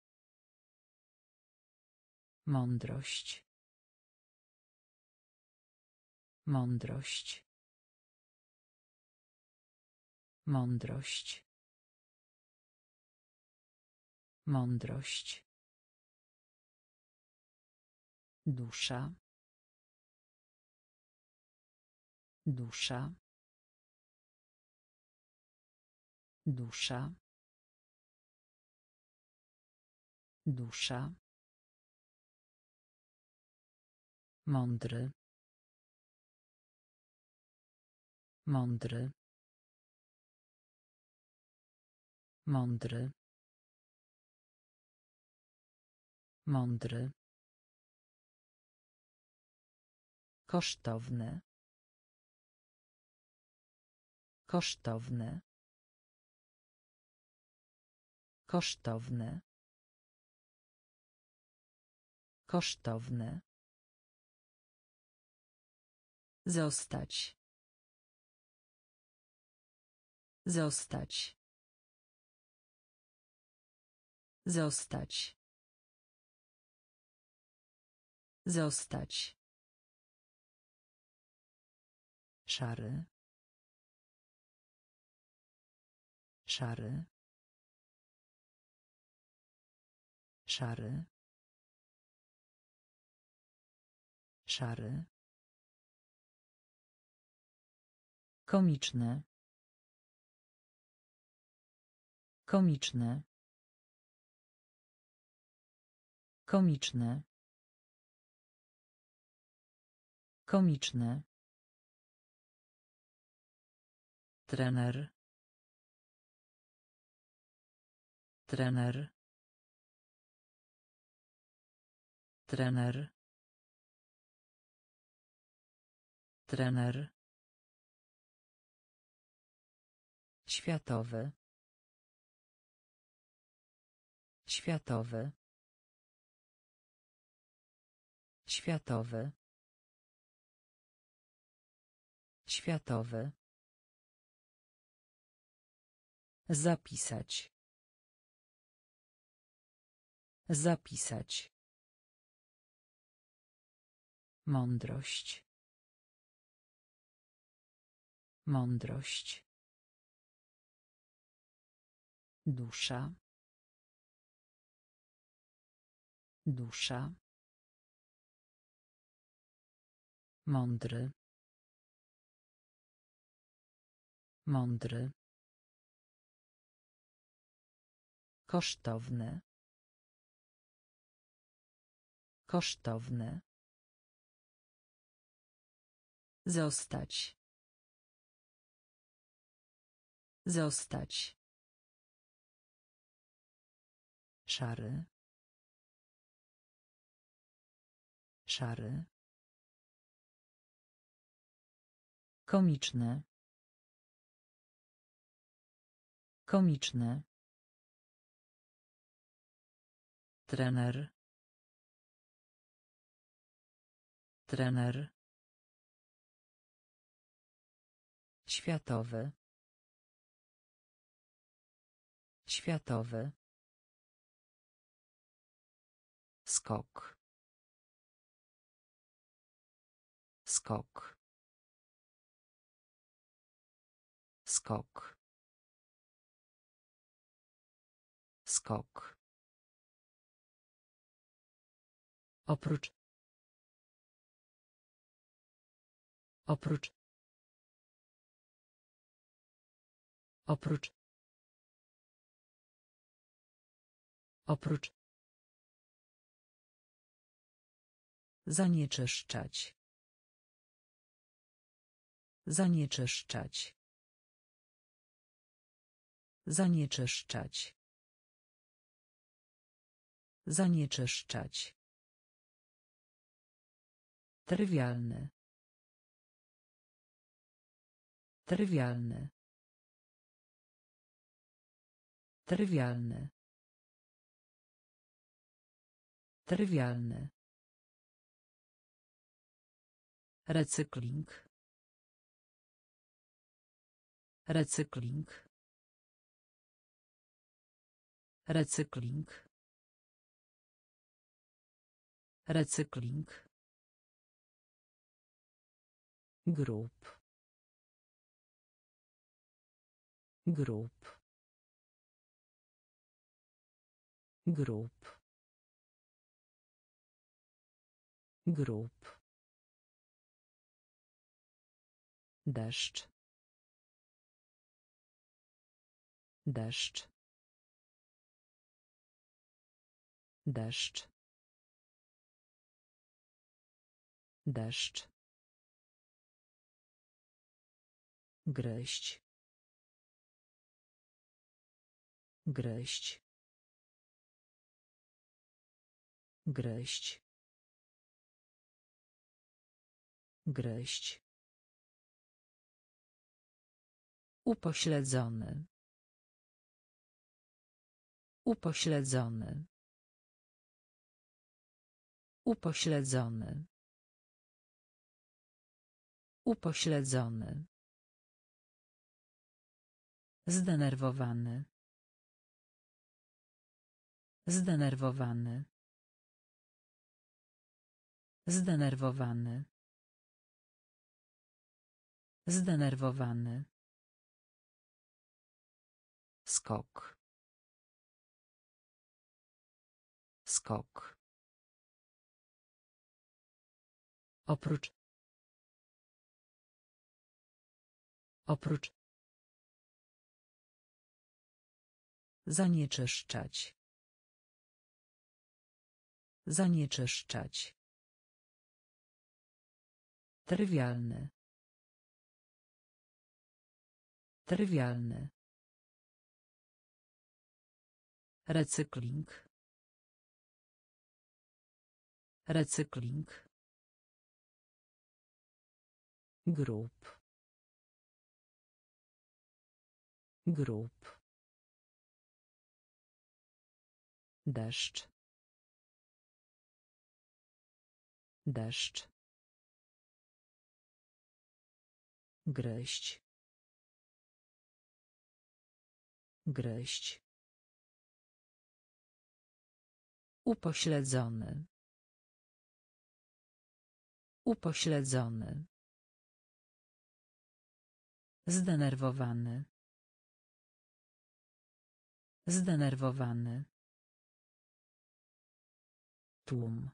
Mądrość. Mądrość. Mądrość. Mądrość. Dusza. Dusza. Dusza. Dusza. Mądry. Mądry. Mądry. Mądry. Kosztowne. Kosztowne. Kosztowne. Kosztowne. Zostać. Zostać. Zostać. Zostać. Szary. Szary. Szary. Szary. Komiczne. Komiczne. Komiczne. Komiczne. Trener. Trener. Trener. Trener. Światowy. Światowy. Światowy. Światowy. Zapisać. Zapisać. Mądrość. Mądrość. Dusza. Dusza. Mądry. Mądry. Kosztowne. Kosztowne. Zostać. Zostać. Szary. Szary. Komiczne. Komiczne. Trener. Trener. Światowy. Światowy. Skok. Skok. Skok. Skok. Oprócz. Oprócz. Oprócz. Oprócz. Zanieczyszczać. Zanieczyszczać. Zanieczyszczać. Zanieczyszczać. Trywialny. Trywialny. Trywialny. Trywialny. Recykling. Recykling. Recykling. Recykling. Grup. Grup. Grup. Grup. Deszcz. Deszcz. Deszcz. Deszcz. Gryźć. Gryźć. Gryźć. Gryźć. Upośledzony. Upośledzony. Upośledzony. Upośledzony. Zdenerwowany. Zdenerwowany. Zdenerwowany. Zdenerwowany. Skok. Skok. Oprócz. Oprócz. Zanieczyszczać. Zanieczyszczać. Trywialny. Trywialny. Recykling. Recykling. Grup. Grup. Deszcz. Deszcz. Gryźć. Gryźć. Upośledzony. Upośledzony. Zdenerwowany. Zdenerwowany. Tłum.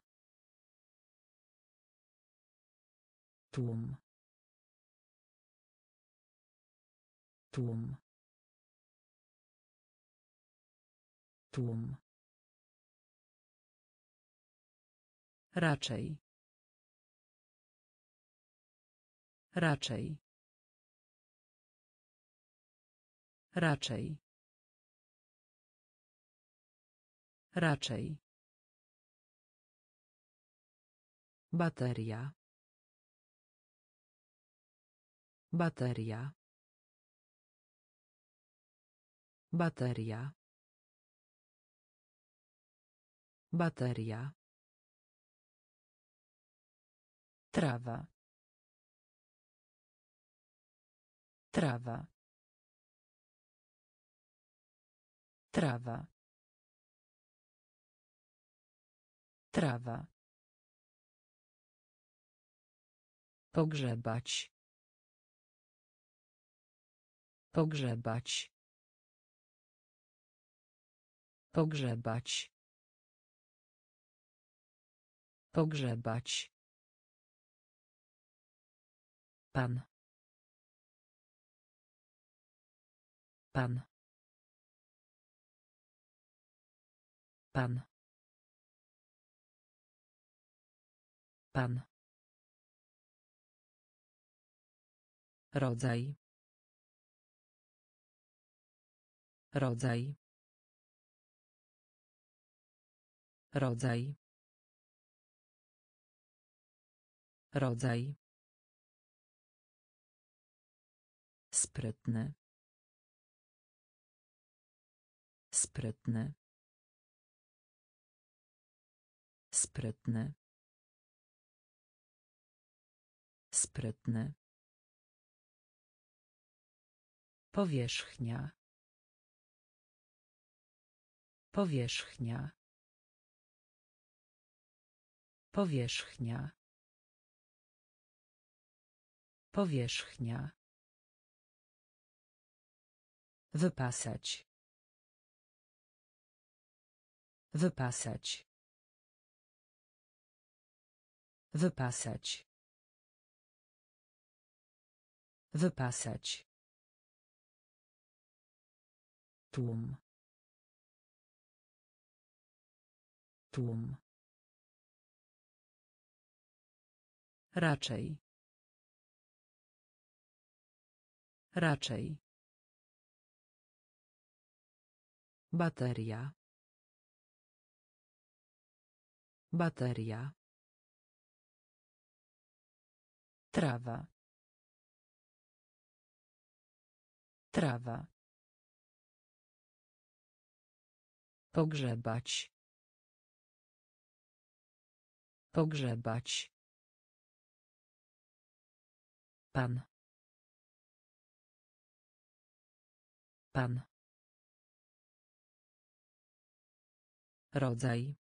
Tłum. Tłum. Tłum. Raczej. Raczej. Raczej. Raczej. Bateria. Bateria. Bateria. Bateria. Trawa. Trawa. Trawa. Trawa. Pogrzebać. Pogrzebać. Pogrzebać. Pogrzebać. Pan. Pan. Pan. Pan. Rodzaj. Rodzaj. Rodzaj. Rodzaj. Sprytny. Sprytny. Sprytny. Sprytny. Powierzchnia. Powierzchnia. Powierzchnia. Powierzchnia. Wypasać. Wypasać. Wypasać. Wypasać. Tłum. Tłum. Raczej. Raczej. Bateria. Bateria. Trawa. Trawa. Pogrzebać. Pogrzebać. Pan. Pan. Rodzaj.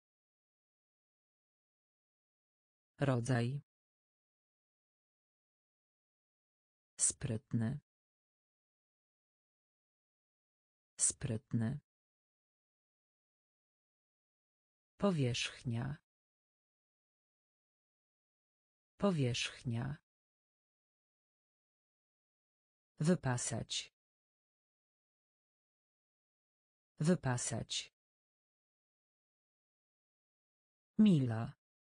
Rodzaj. Sprytny. Sprytny. Powierzchnia. Powierzchnia. Wypasać. Wypasać. Mila.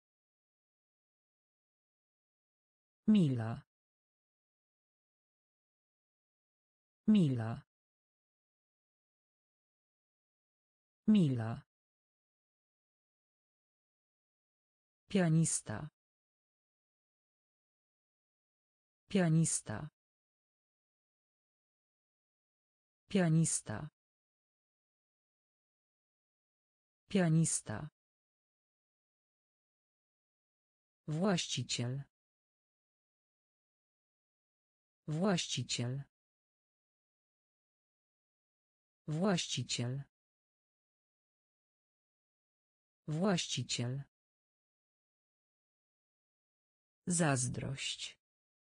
Mila. Mila. Mila. Pianista. Pianista. Pianista. Pianista. Właściciel. Właściciel. Właściciel. Właściciel. Zazdrość.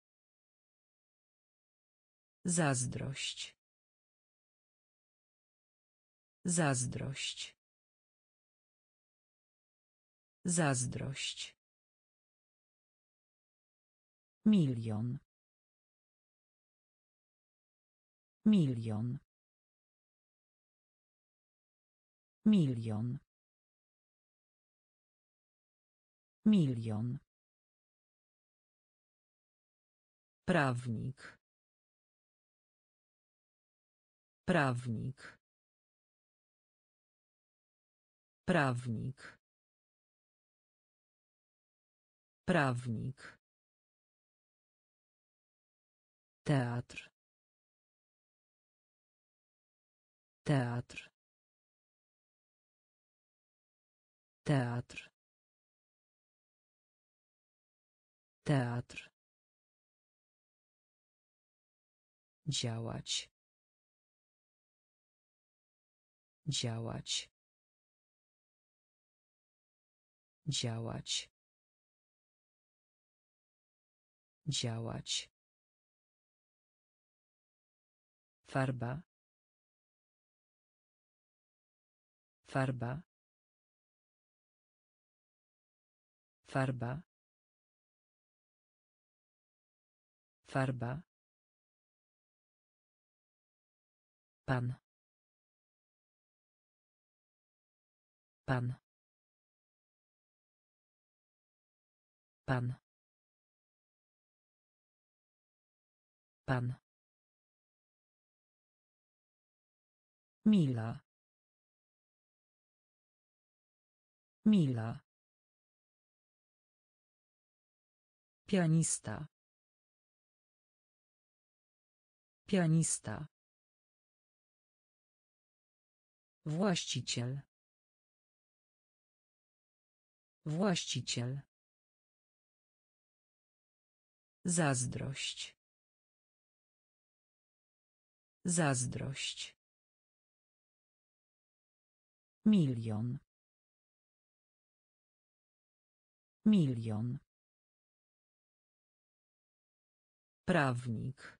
Zazdrość. Zazdrość. Zazdrość. Milion. Milion. Milion. Milion. Prawnik. Prawnik. Prawnik. Prawnik. Teatr. Teatr. Teatr. Teatr. Działać. Działać. Działać. Działać. Farba. Farba. Farba. Farba. Pan. Pan. Pan. Pan. Mila. Mila. Pianista. Pianista. Właściciel. Właściciel. Zazdrość. Zazdrość. Milion. Milion. Prawnik.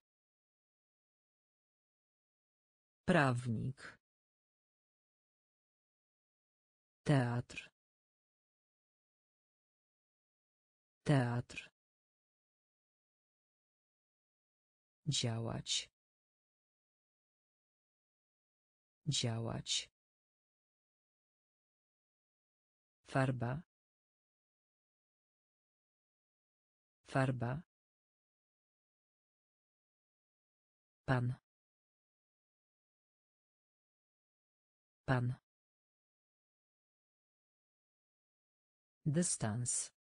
Prawnik. Teatr. Teatr. Działać. Działać. Farba. Farba. Pan. Pan. Dystans.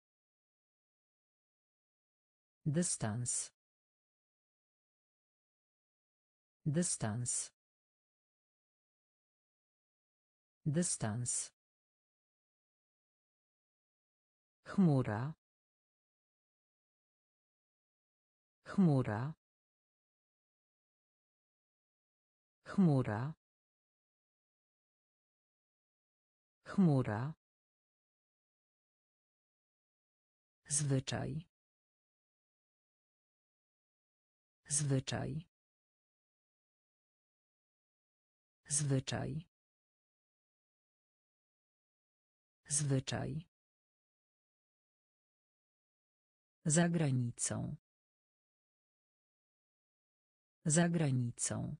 Dystans. Dystans. Dystans. Chmura. Chmura. Chmura. Chmura. Zwyczaj. Zwyczaj. Zwyczaj. Zwyczaj. Za granicą. Za granicą.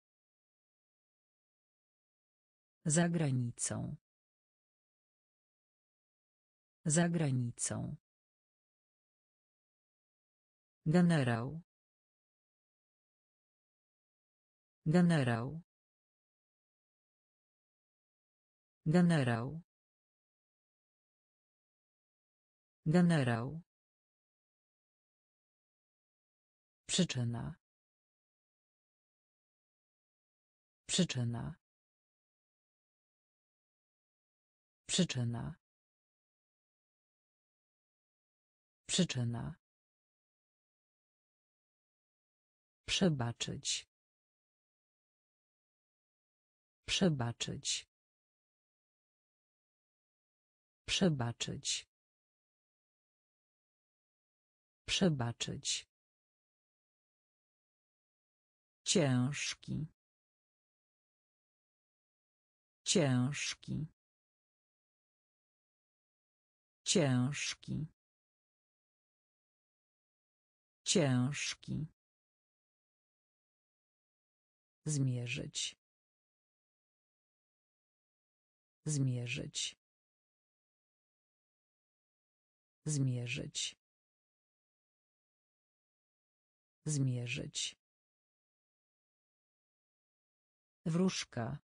Za granicą. Za granicą. Generał. Generał. Generał. Generał. Przyczyna. Przyczyna. Przyczyna. Przyczyna. Przebaczyć. Przebaczyć. Przebaczyć. Przebaczyć. Ciężki. Ciężki. Ciężki. Ciężki. Zmierzyć. Zmierzyć. Zmierzyć. Zmierzyć. Wróżka.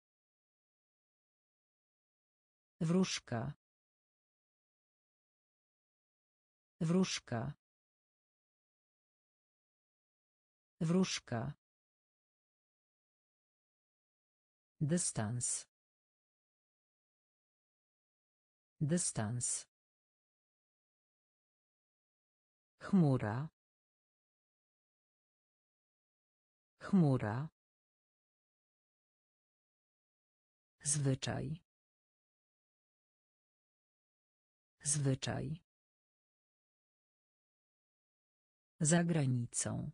Wróżka. Wróżka. Wróżka. Dystans. Dystans. Chmura. Chmura. Zwyczaj. Zwyczaj. Za granicą.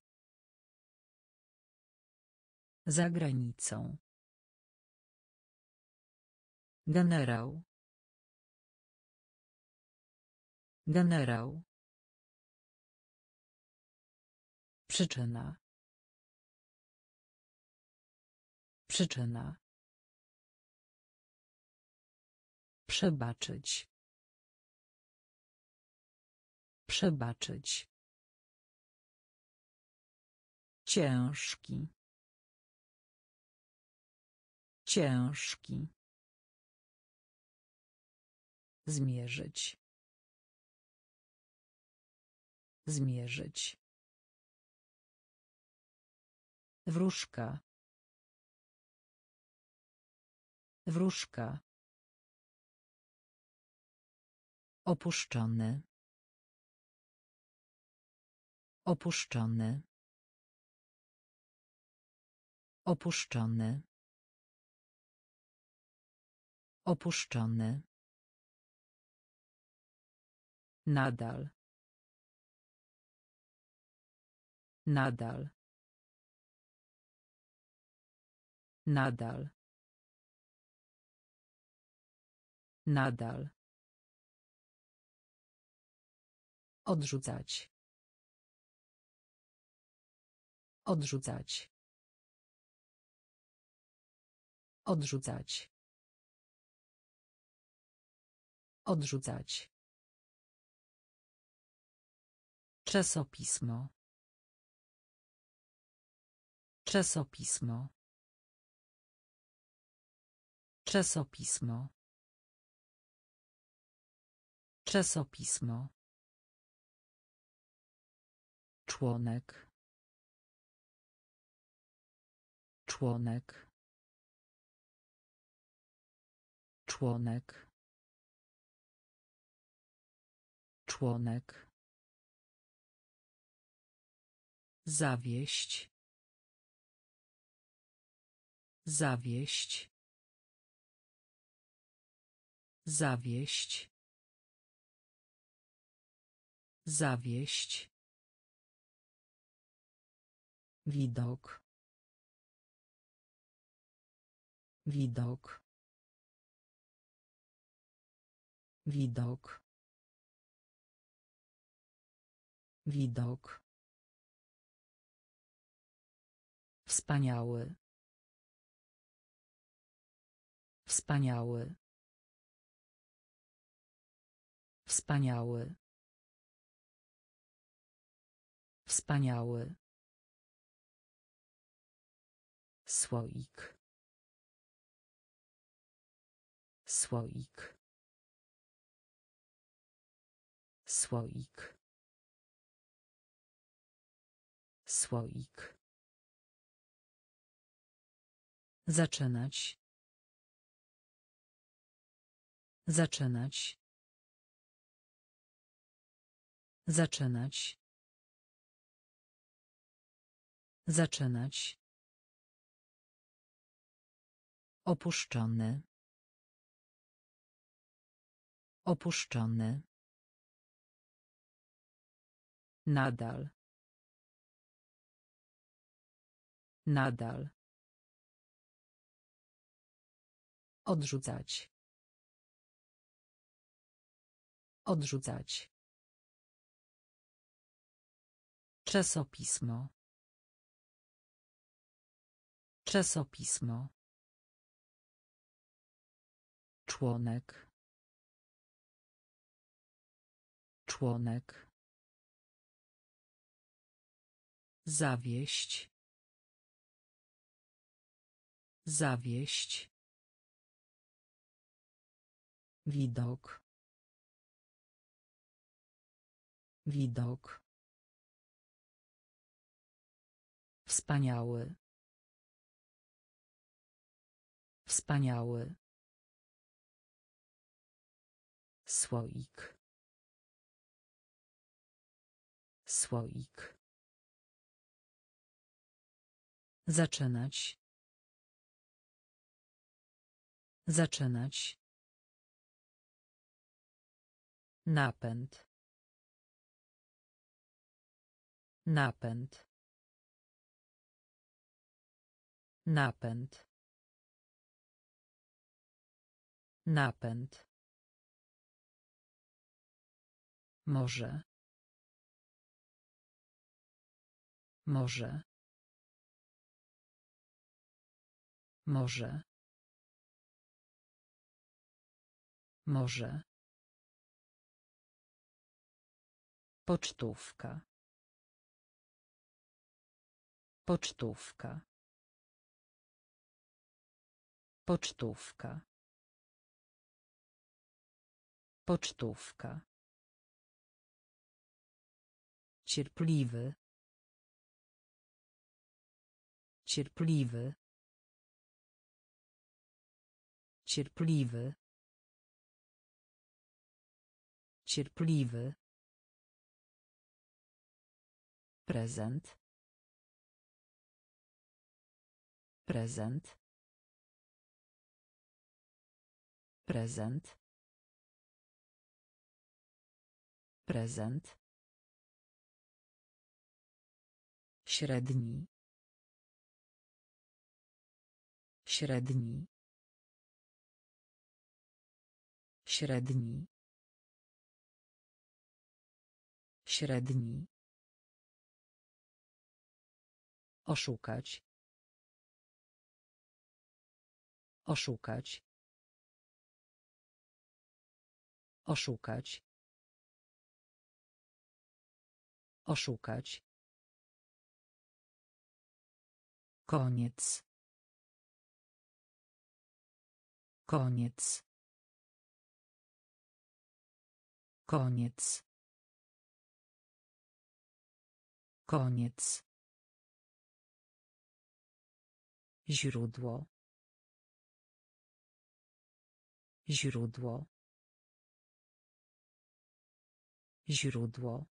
Za granicą. Generał. Generał. Przyczyna. Przyczyna. Przebaczyć. Przebaczyć. Ciężki. Ciężki. Zmierzyć. Zmierzyć. Wróżka. Wróżka. Opuszczony. Opuszczony. Opuszczony. Opuszczony. Nadal. Nadal. Nadal. Nadal. Odrzucać. Odrzucać. Odrzucać. Odrzucać. Czasopismo. Czasopismo. Czasopismo. Czasopismo. Członek. Członek. Członek. Członek. Zawieść. Zawieść. Zawieść. Zawieść. Widok. Widok. Widok. Widok. Wspaniały. Wspaniały. Wspaniały. Wspaniały. Słoik. Słoik. Słoik. Słoik. Zaczynać. Zaczynać. Zaczynać. Zaczynać. Opuszczony. Opuszczony. Nadal. Nadal. Odrzucać. Odrzucać. Czasopismo. Czasopismo. Członek. Członek. Zawieść. Zawieść. Widok. Widok. Wspaniały. Wspaniały. Słoik. Słoik. Zaczynać. Zaczynać. Napęd. Napęd. Napęd. Napęd. Może. Może. Może. Może. Pocztówka. Pocztówka. Pocztówka. Pocztówka. Cierpliwy. Cierpliwy. Cierpliwy. Cierpliwy. Prezent. Prezent. Prezent. Prezent. Średni. Średni. Średni. Średni. Oszukać. Oszukać. Oszukać. Oszukać. Koniec. Koniec. Koniec. Koniec. Źródło. Źródło. Źródło.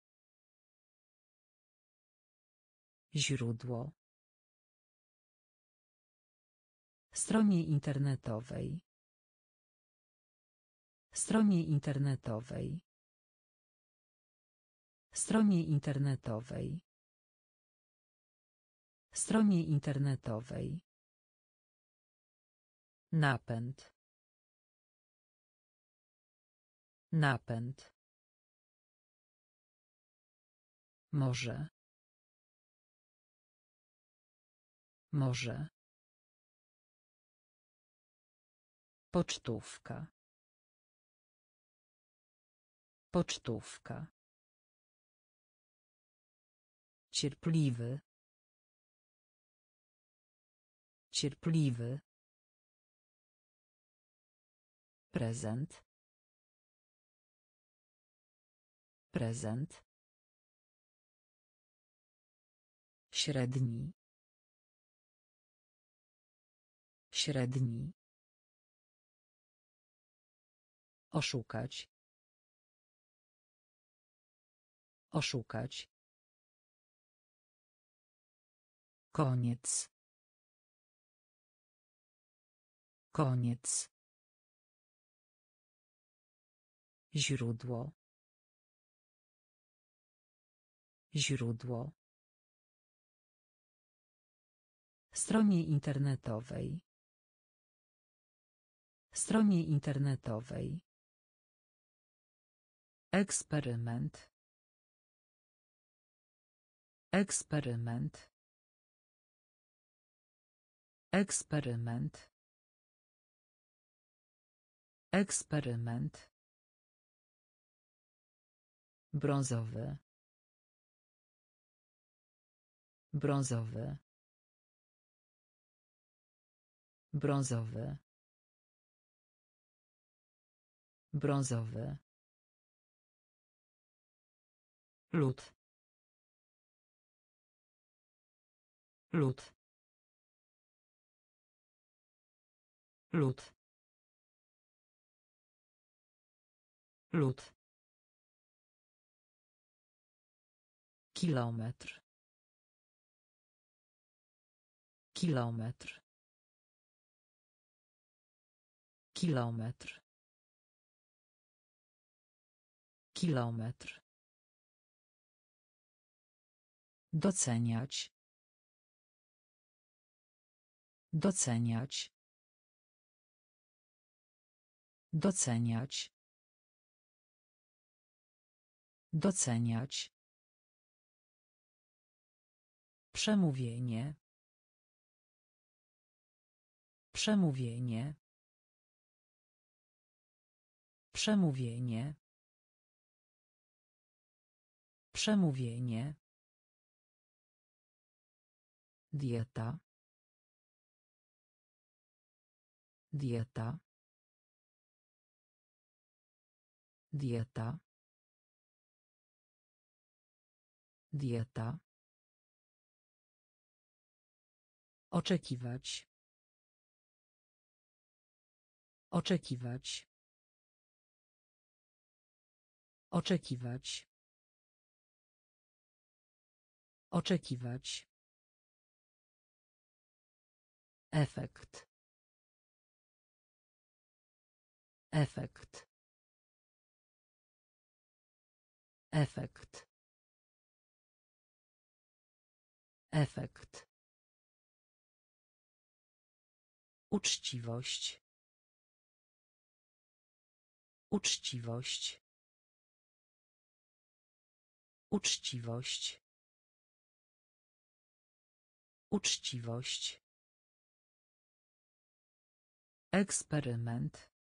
Źródło. Stronie internetowej. Stronie internetowej. Stronie internetowej. Stronie internetowej. Napęd. Napęd. Może. Może. Pocztówka. Pocztówka. Cierpliwy. Cierpliwy. Prezent. Prezent. Średni. Średni. Oszukać. Oszukać. Koniec. Koniec. Źródło. Źródło. Stronie internetowej. Stronie internetowej. Eksperyment. Eksperyment. Eksperyment. Eksperyment. Brązowy. Brązowy. Brązowy. Brązowy. Lód. Lód. Lód. Lód. Kilometr. Kilometr. Kilometr. Kilometr. Doceniać. Doceniać. Doceniać. Doceniać. Przemówienie. Przemówienie. Przemówienie. Przemówienie. Dieta. Dieta. Dieta. Dieta. Oczekiwać. Oczekiwać. Oczekiwać. Oczekiwać. Efekt. Efekt. Efekt. Efekt. Uczciwość. Uczciwość. Uczciwość. Uczciwość. Eksperyment.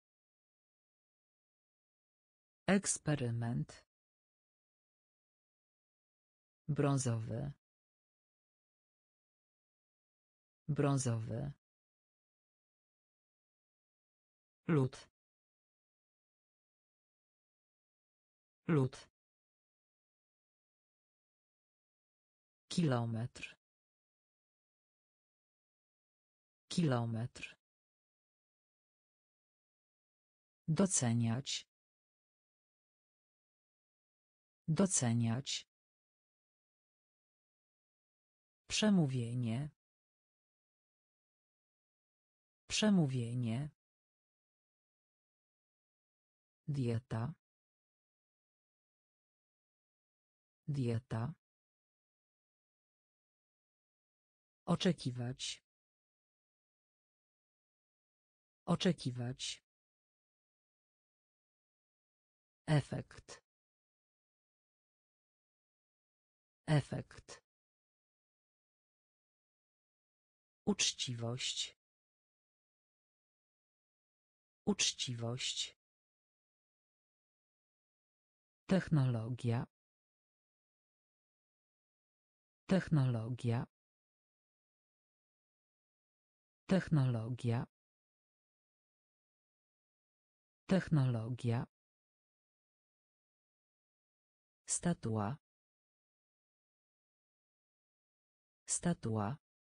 Eksperyment. Brązowy. Brązowy. Lód. Lód. Kilometr. Kilometr. Doceniać. Doceniać. Przemówienie. Przemówienie. Dieta. Dieta. Oczekiwać. Oczekiwać. Efekt. Efekt. Uczciwość. Uczciwość. Technologia. Technologia. Technologia. Technologia. Statua. Statua.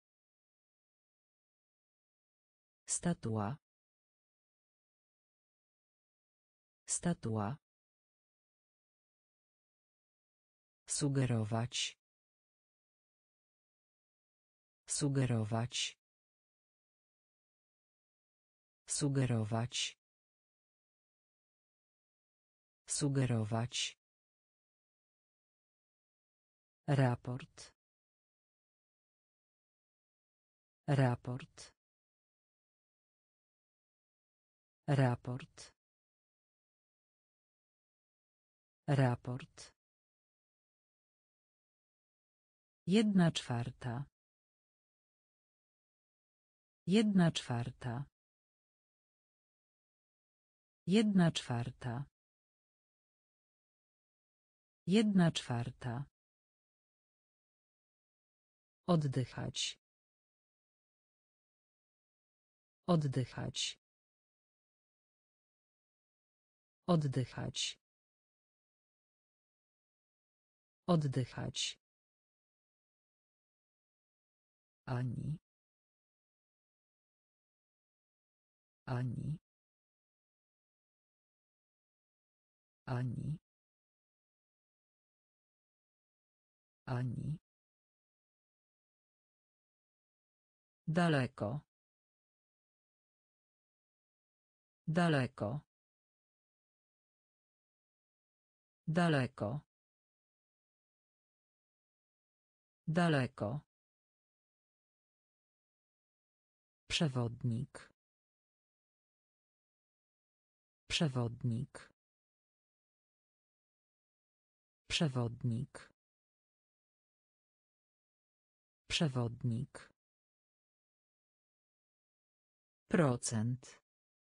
Statua. Statua. Sugerować. Sugerować. Sugerować. Sugerować. Raport. Raport. Raport. Raport. Jedna czwarta. Jedna czwarta. Jedna czwarta. Jedna czwarta. Oddychać. Oddychać. Oddychać. Oddychać. Ani. Ani. Ani. Ani. Daleko. Daleko. Daleko. Daleko. Przewodnik. Przewodnik. Przewodnik. Przewodnik. Procent.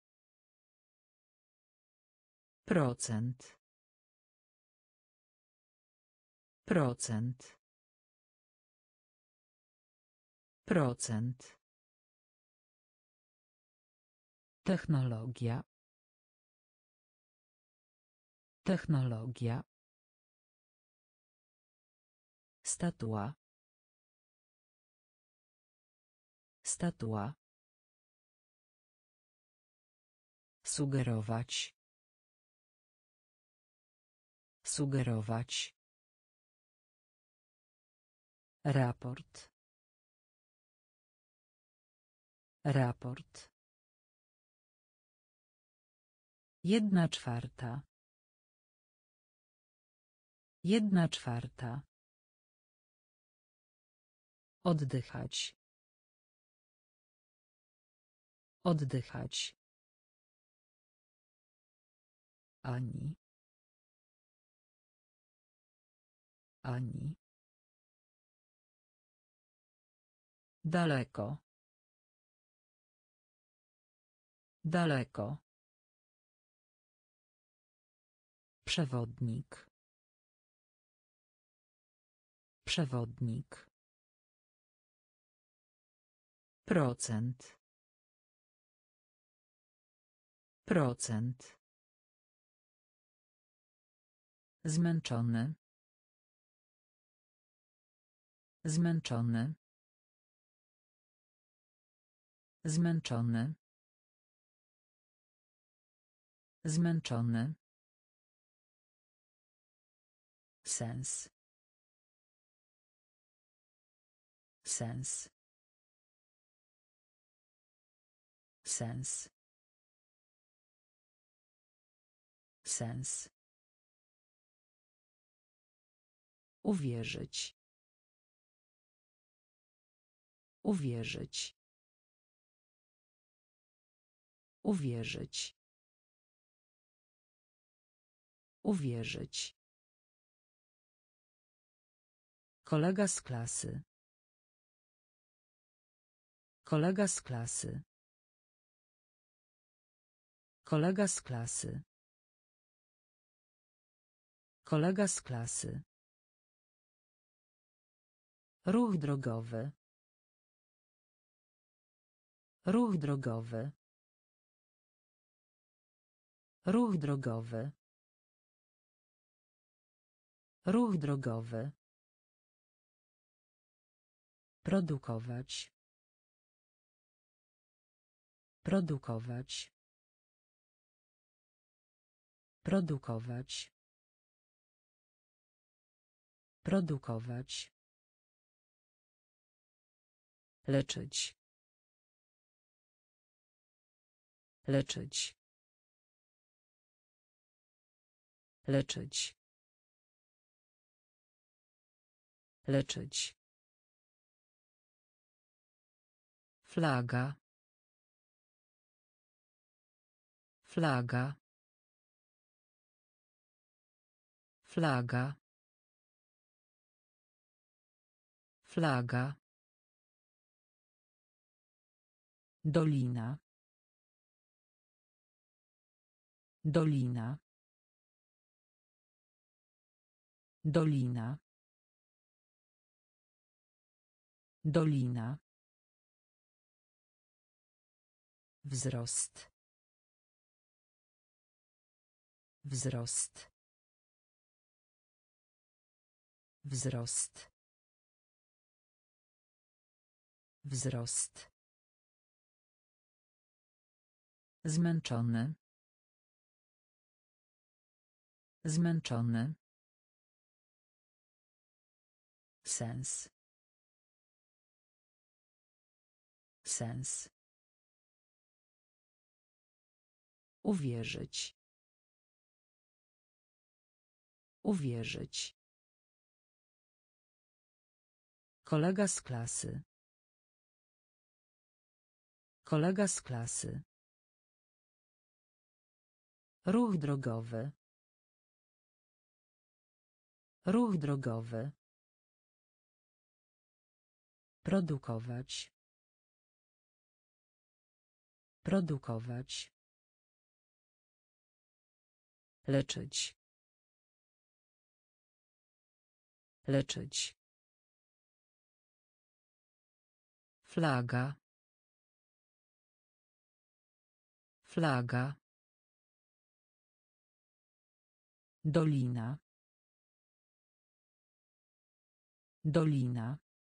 Procent. Procent. Procent. Technologia. Technologia. Statua. Statua. Sugerować. Sugerować. Raport. Raport. Jedna czwarta. Jedna czwarta. Oddychać. Oddychać. Ani. Ani. Daleko. Daleko. Przewodnik. Przewodnik. Procent. Procent. Zmęczony. Zmęczony. Zmęczony. Zmęczony. Sens. Sens. Sens. Sens. Uwierzyć. Uwierzyć. Uwierzyć. Uwierzyć. Kolega z klasy. Kolega z klasy. Kolega z klasy. Kolega z klasy. Ruch drogowy. Ruch drogowy. Ruch drogowy. Ruch drogowy. Produkować. Produkować. Produkować. Produkować. Leczyć. Leczyć. Leczyć. Leczyć. Flaga. Flaga. Flaga. Flaga. Dolina. Dolina. Dolina. Dolina. Wzrost. Wzrost. Wzrost. Wzrost. Zmęczony. Zmęczony. Sens. Sens. Uwierzyć. Uwierzyć. Kolega z klasy. Kolega z klasy. Ruch drogowy. Ruch drogowy. Produkować. Produkować. Leczyć. Leczyć. Flaga. Flaga. Dolina. Dolina.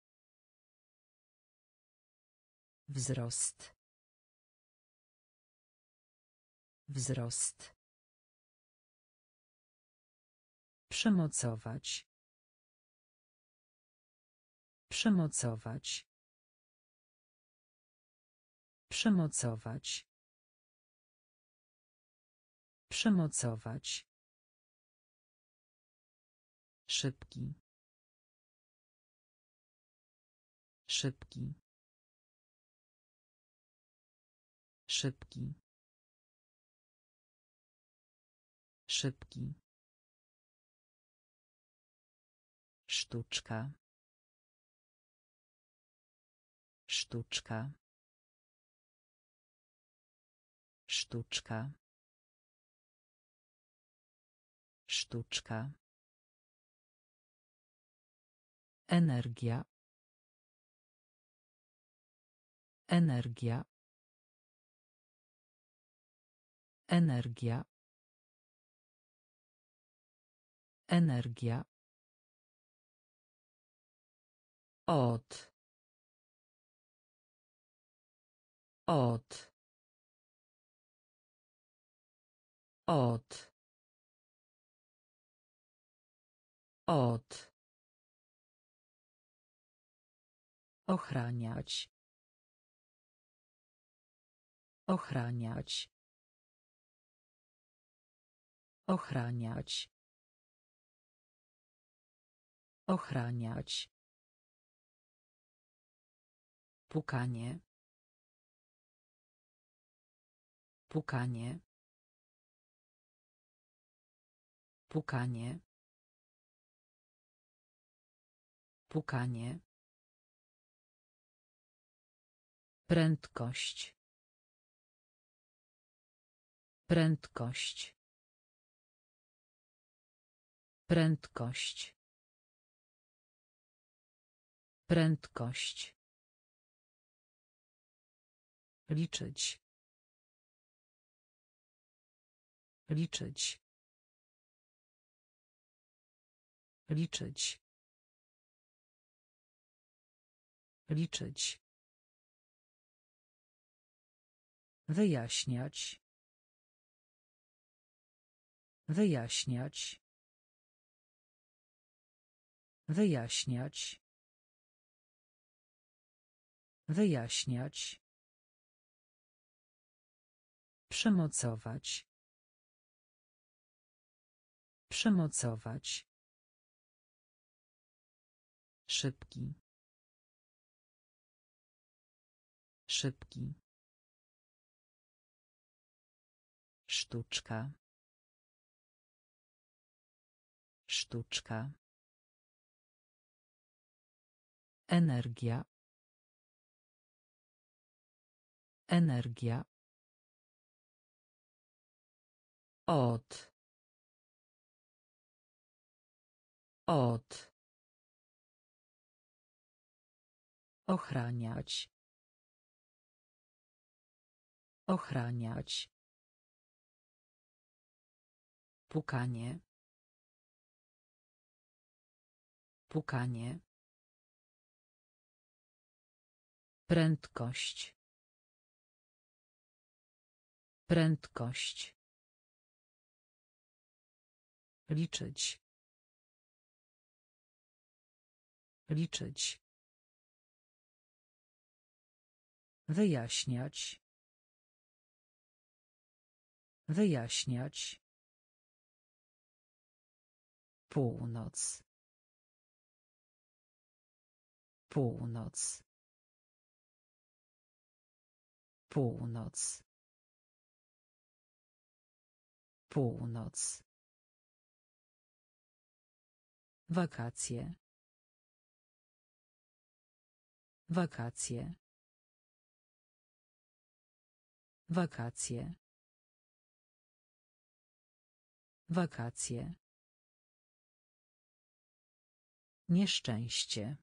Wzrost. Wzrost. Przymocować. Przymocować. Przymocować. Przymocować. Szybki. Szybki. Szybki. Szybki. Sztuczka. Sztuczka. Sztuczka. Sztuczka. Energia. Energia. Energia. Energia. Od. Od. Od. Od. Ochraniać. Ochraniać. Ochraniać. Ochraniać. Pukanie. Pukanie. Pukanie. Pukanie. Prędkość. Prędkość. Prędkość. Prędkość. Liczyć. Liczyć. Liczyć. Liczyć. Wyjaśniać. Wyjaśniać. Wyjaśniać. Wyjaśniać. Przymocować. Przymocować. Szybki. Szybki. Sztuczka. Sztuczka. Energia. Energia. Od. Od. Ochraniać. Ochraniać. Pukanie. Pukanie. Prędkość. Prędkość. Liczyć. Liczyć. Wyjaśniać. Wyjaśniać. Północ. Północ. Północ. Północ. Wakacje. Wakacje. Wakacje. Wakacje. Nieszczęście.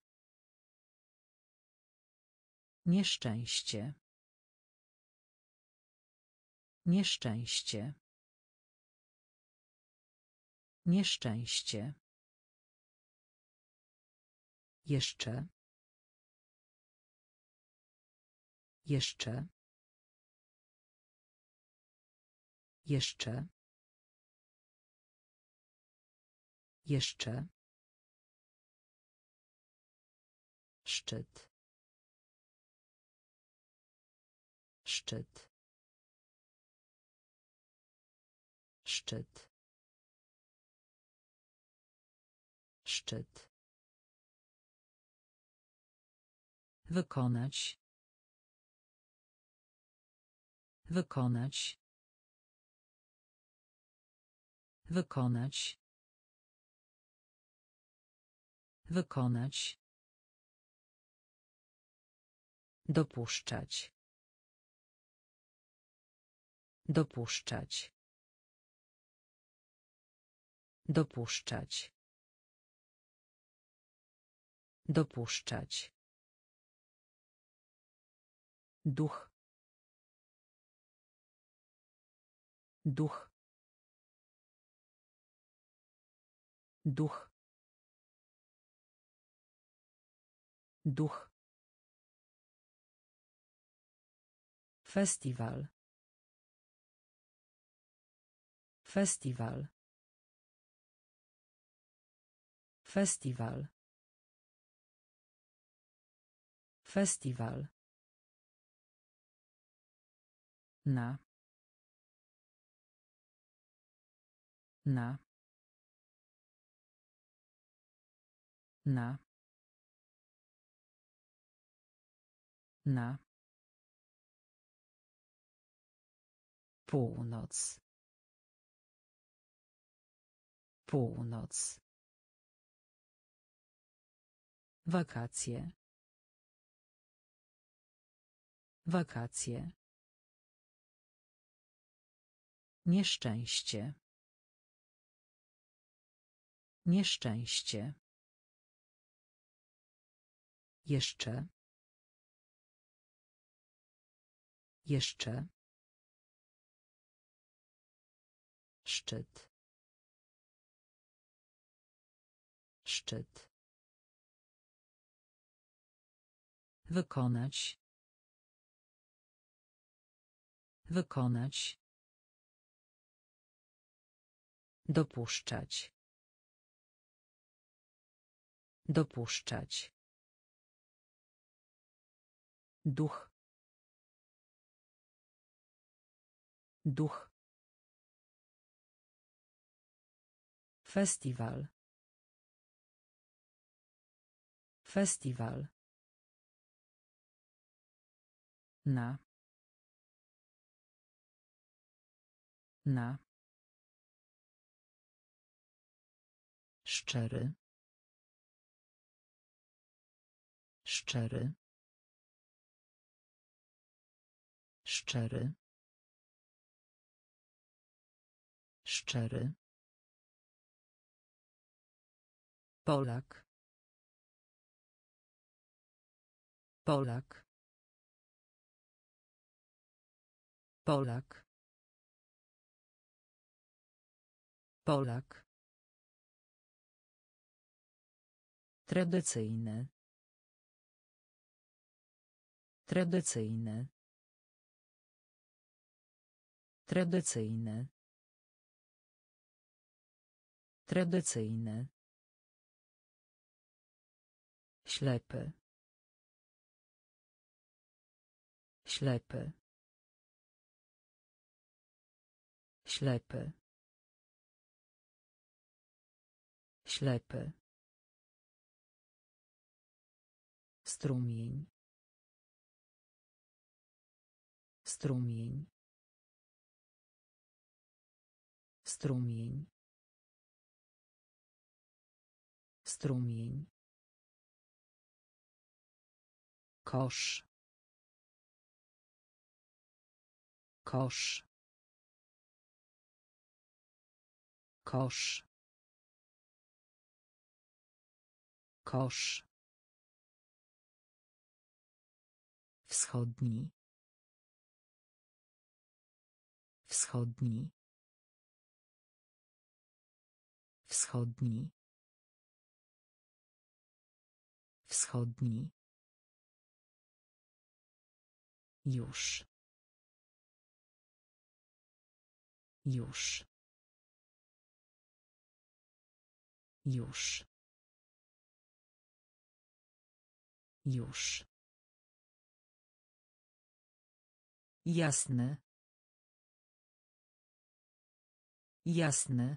Nieszczęście. Nieszczęście. Nieszczęście. Jeszcze. Jeszcze. Jeszcze. Jeszcze. Szczyt. Szczyt. Szczyt. Szczyt. Wykonać. Wykonać. Wykonać. Wykonać. Dopuszczać. Dopuszczać. Dopuszczać. Dopuszczać. Duch. Duch. Duch. Duch. Festiwal. Festiwal. Festiwal. Festiwal. Na. Na. Na. Na. Północ. Północ. Wakacje. Wakacje. Nieszczęście. Nieszczęście. Jeszcze. Jeszcze. Szczyt. Szczyt. Wykonać. Wykonać. Dopuszczać. Dopuszczać. Duch. Duch. Festiwal. Festiwal. Na. Na. Szczery. Szczery. Szczery. Szczery. Polak. Polak. Polak. Polak. Tradycyjny. Tradycyjny. Tradycyjny. Tradycyjny. Ślepy. Ślepy. Ślepy. Ślepy. Strumień. Strumień. Strumień. Strumień. Kosz. Kosz. Kosz. Kosz. Wschodni. Wschodni. Wschodni. Wschodni. Już. Już. Już. Już. Jasne. Jasne.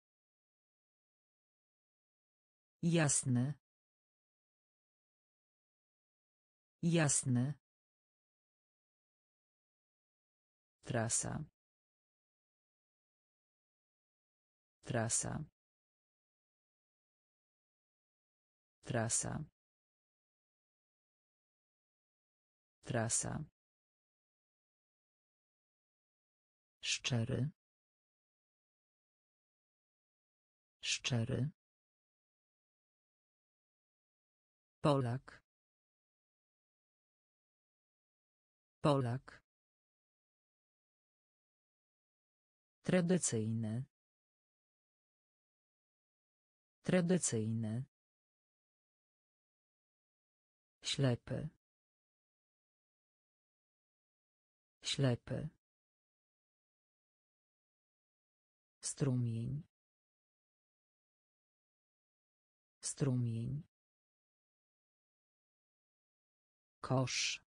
Jasne. Jasne. Trasa. Trasa. Trasa. Trasa. Szczery. Szczery. Polak. Polak. Tradycyjny. Tradycyjny. Ślepy. Ślepy. Strumień. Strumień. Kosz.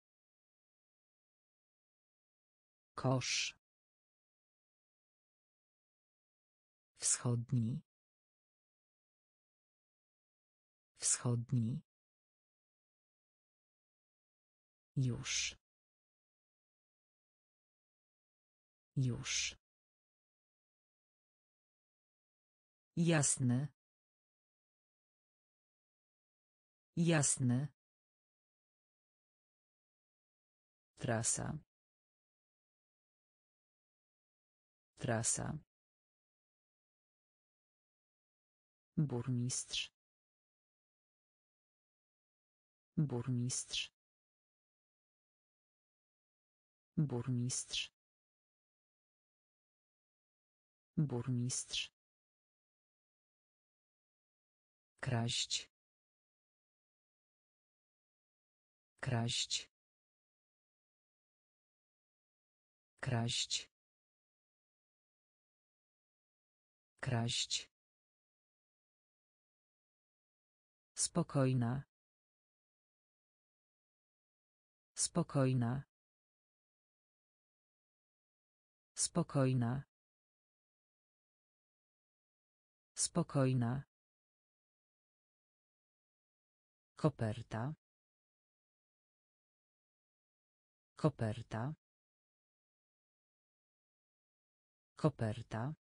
Kosz. Wschodni. Wschodni. Już. Już. Jasne. Jasne. Trasa. Trasa. Burmistrz. Burmistrz. Burmistrz. Burmistrz. Kraść. Kraść. Kraść. Kraść. Spokojna. Spokojna. Spokojna. Spokojna. Koperta. Koperta. Koperta.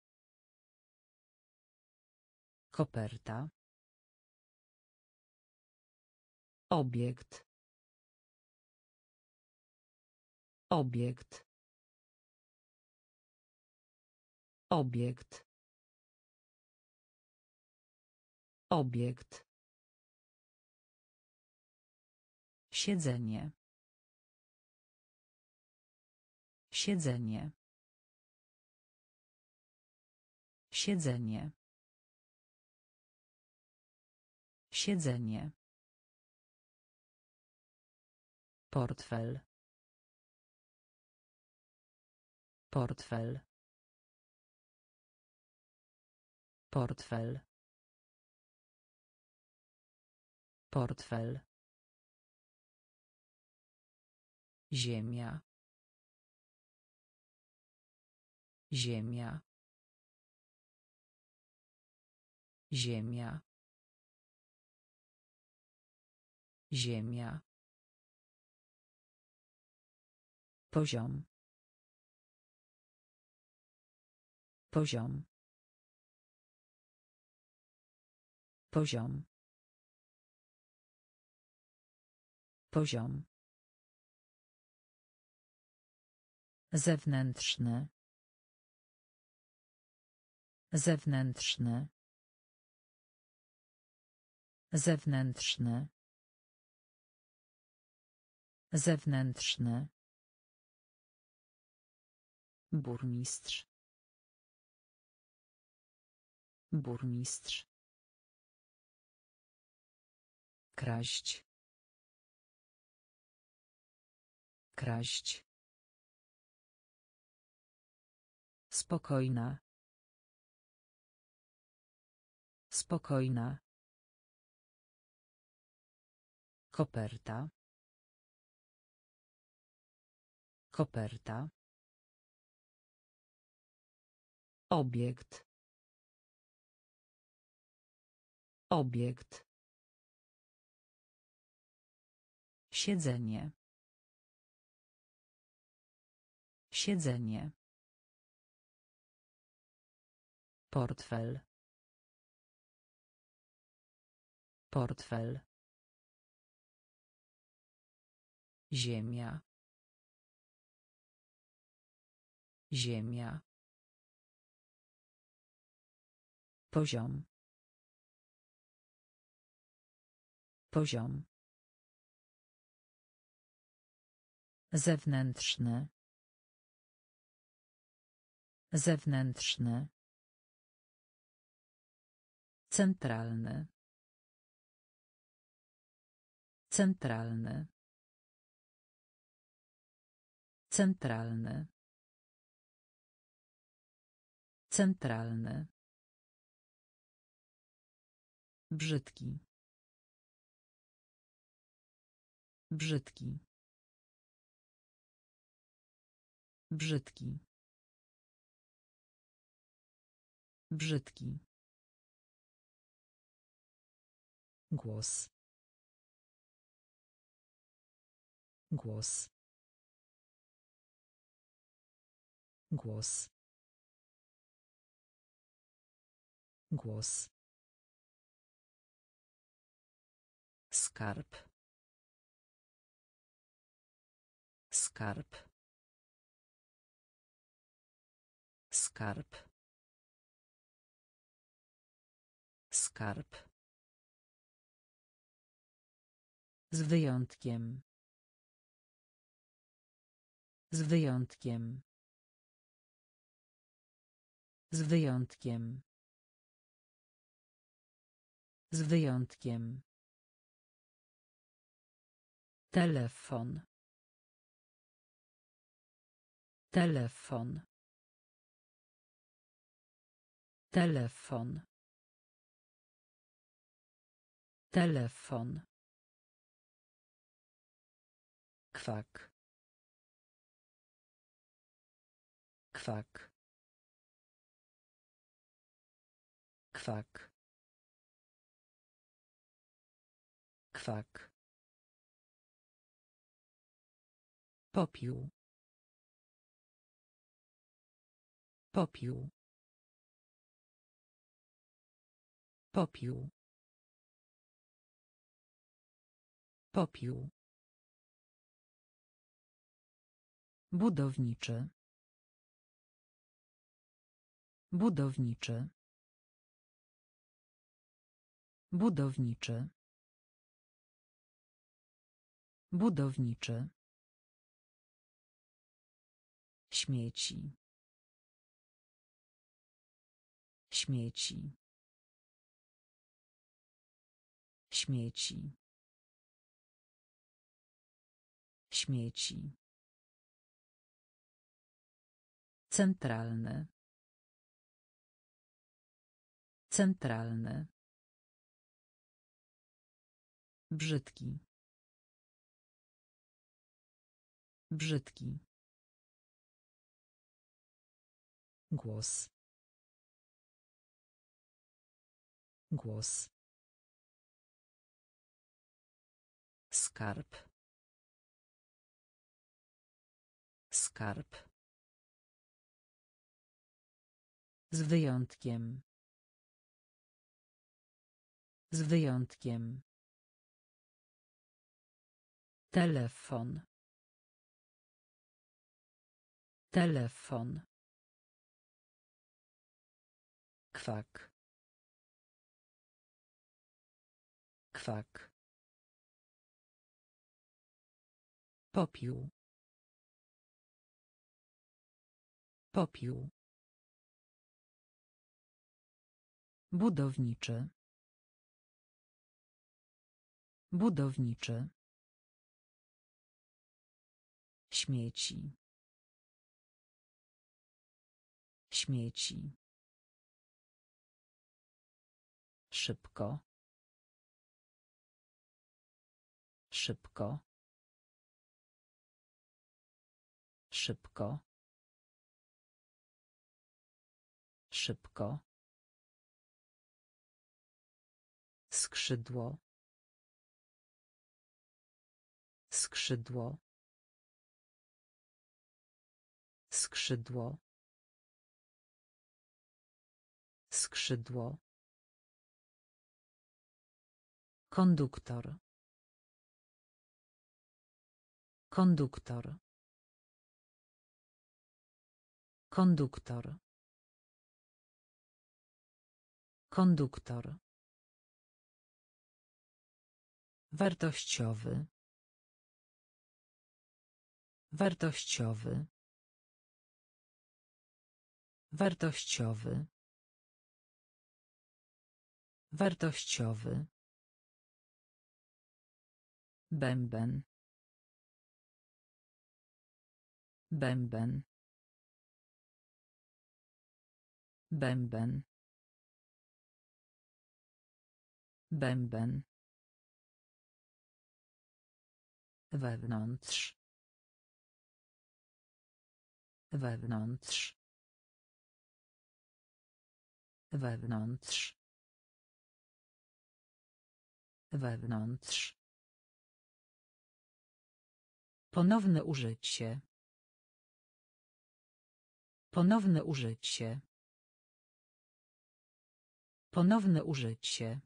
Koperta. Obiekt. Obiekt. Obiekt. Obiekt. Siedzenie. Siedzenie. Siedzenie. Siedzenie. Portfel. Portfel. Portfel. Portfel. Ziemia. Ziemia. Ziemia. Ziemia. Poziom. Poziom. Poziom. Poziom. Zewnętrzny. Zewnętrzny. Zewnętrzny. Zewnętrzny. Burmistrz. Burmistrz. Kraść. Kraść. Spokojna. Spokojna. Koperta. Koperta. Obiekt. Obiekt. Siedzenie. Siedzenie. Portfel. Portfel. Ziemia. Ziemia. Poziom. Poziom. Zewnętrzny. Zewnętrzny. Centralny. Centralny. Centralny. Centralny. Brzydki. Brzydki. Brzydki. Brzydki. Głos. Głos. Głos. Głos. Skarb. Skarb. Skarb. Skarb. Z wyjątkiem. Z wyjątkiem. Z wyjątkiem. Z wyjątkiem. Telefon. Telefon. Telefon. Telefon. Kwak. Kwak. Kwak. Kwak. Popiół. Popiół. Popiół. Popiół. Budowniczy. Budowniczy. Budowniczy. Budowniczy. Śmieci. Śmieci. Śmieci. Śmieci. Centralny. Centralny. Brzydki. Brzydki. Głos. Głos. Skarb. Skarb. Z wyjątkiem. Z wyjątkiem. Telefon. Telefon. Kwak. Kwak. Popiół. Popiół. Budowniczy. Budowniczy. Śmieci. Śmieci. Szybko. Szybko. Szybko. Szybko. Skrzydło. Skrzydło. Skrzydło. Skrzydło. Konduktor. Konduktor. Konduktor. Konduktor. Wartościowy. Wartościowy. Wartościowy. Wartościowy. Bęben. Bęben. Bęben. Bęben. Wewnątrz. Wewnątrz. Wewnątrz. Wewnątrz. Ponowne użycie. Ponowne użycie. Ponowne użycie.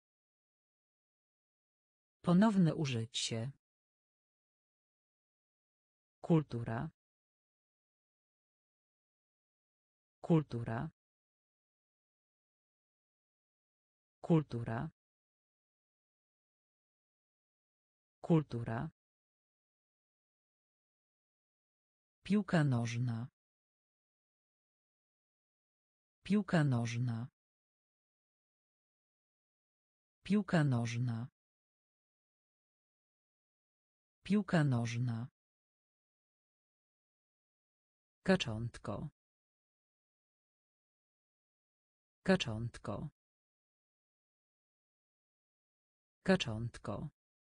Ponowne użycie. Kultura. Kultura. Kultura. Kultura. Piłka nożna. Piłka nożna. Piłka nożna. Piłka nożna. Kaczątko. Kaczątko. Kaczątko.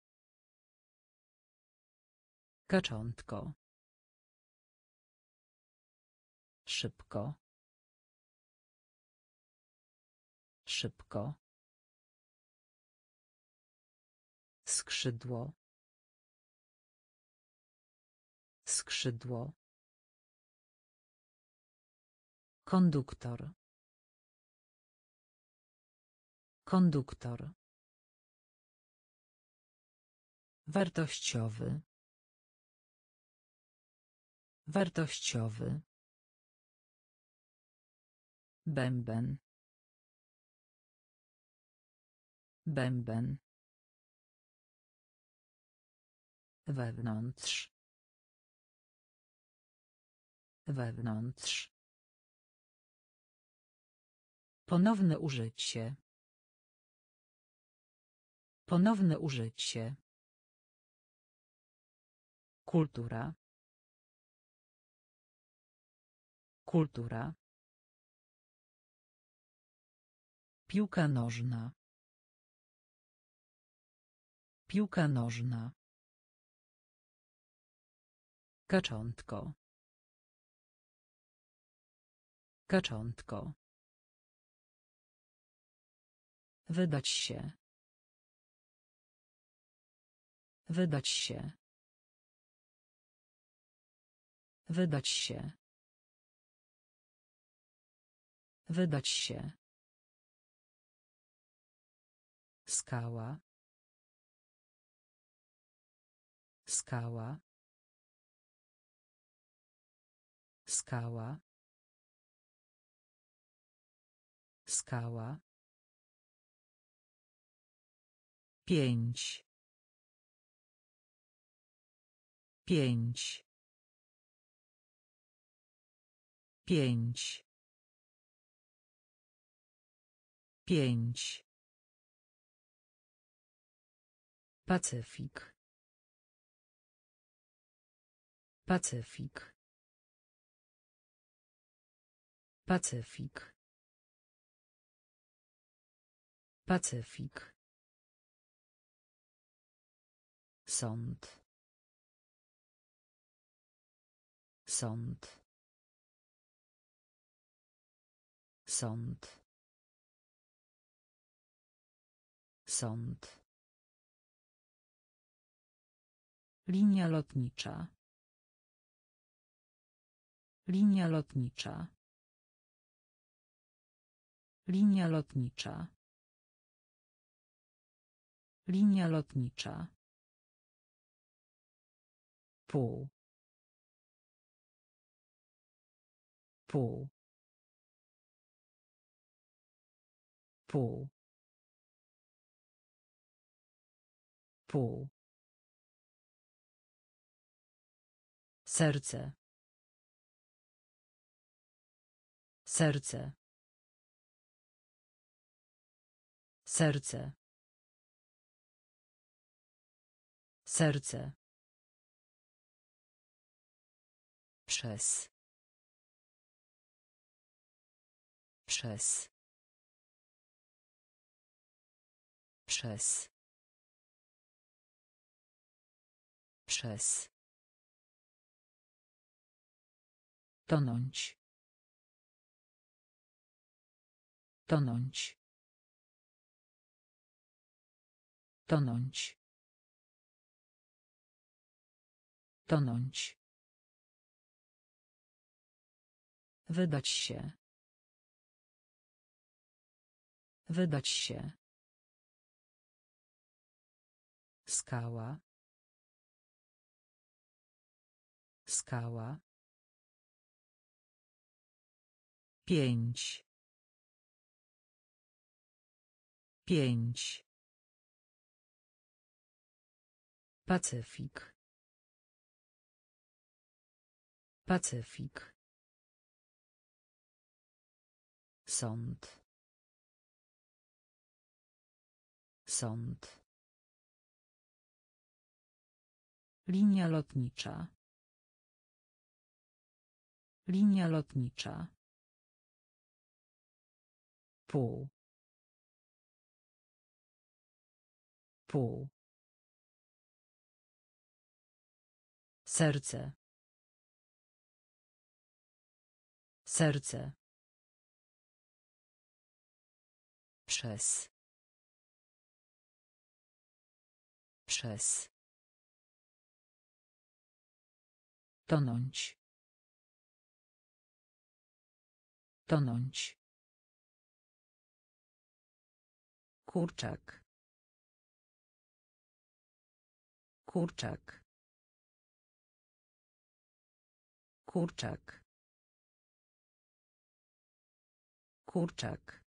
Kaczątko. Szybko. Szybko. Skrzydło. Skrzydło. Konduktor. Konduktor. Wartościowy. Wartościowy. Bęben. Bęben. Wewnątrz. Wewnątrz. Ponowne użycie. Ponowne użycie. Kultura. Kultura. Piłka nożna. Piłka nożna. Kaczątko. Kaczątko. Wydać się. Wydać się. Wydać się. Wydać się. Skała. Skała. Skała. Skała. Pięć. Pięć. Pięć. Pięć. Pacyfik. Pacyfik. Pacyfik. Pacyfik. Sąd. Sąd. Sąd. Sąd. Linia lotnicza. Linia lotnicza. Linia lotnicza. Linia lotnicza. Pół. Pół. Pół. Pół. Serce. Serce. Serce. Serce. Przez. Przez. Przez. Przez. Tonąć. Tonąć. Tonąć. Tonąć. Wydać się. Wydać się. Skała. Skała. Pięć. Pięć. Pacyfik. Pacyfik. Sąd. Sąd. Linia lotnicza. Linia lotnicza. Pół. Pół. Serce. Serce. Przez. Przez. Tonąć. Tonąć. Kurczak. Kurczak. Kurczak. Kurczak.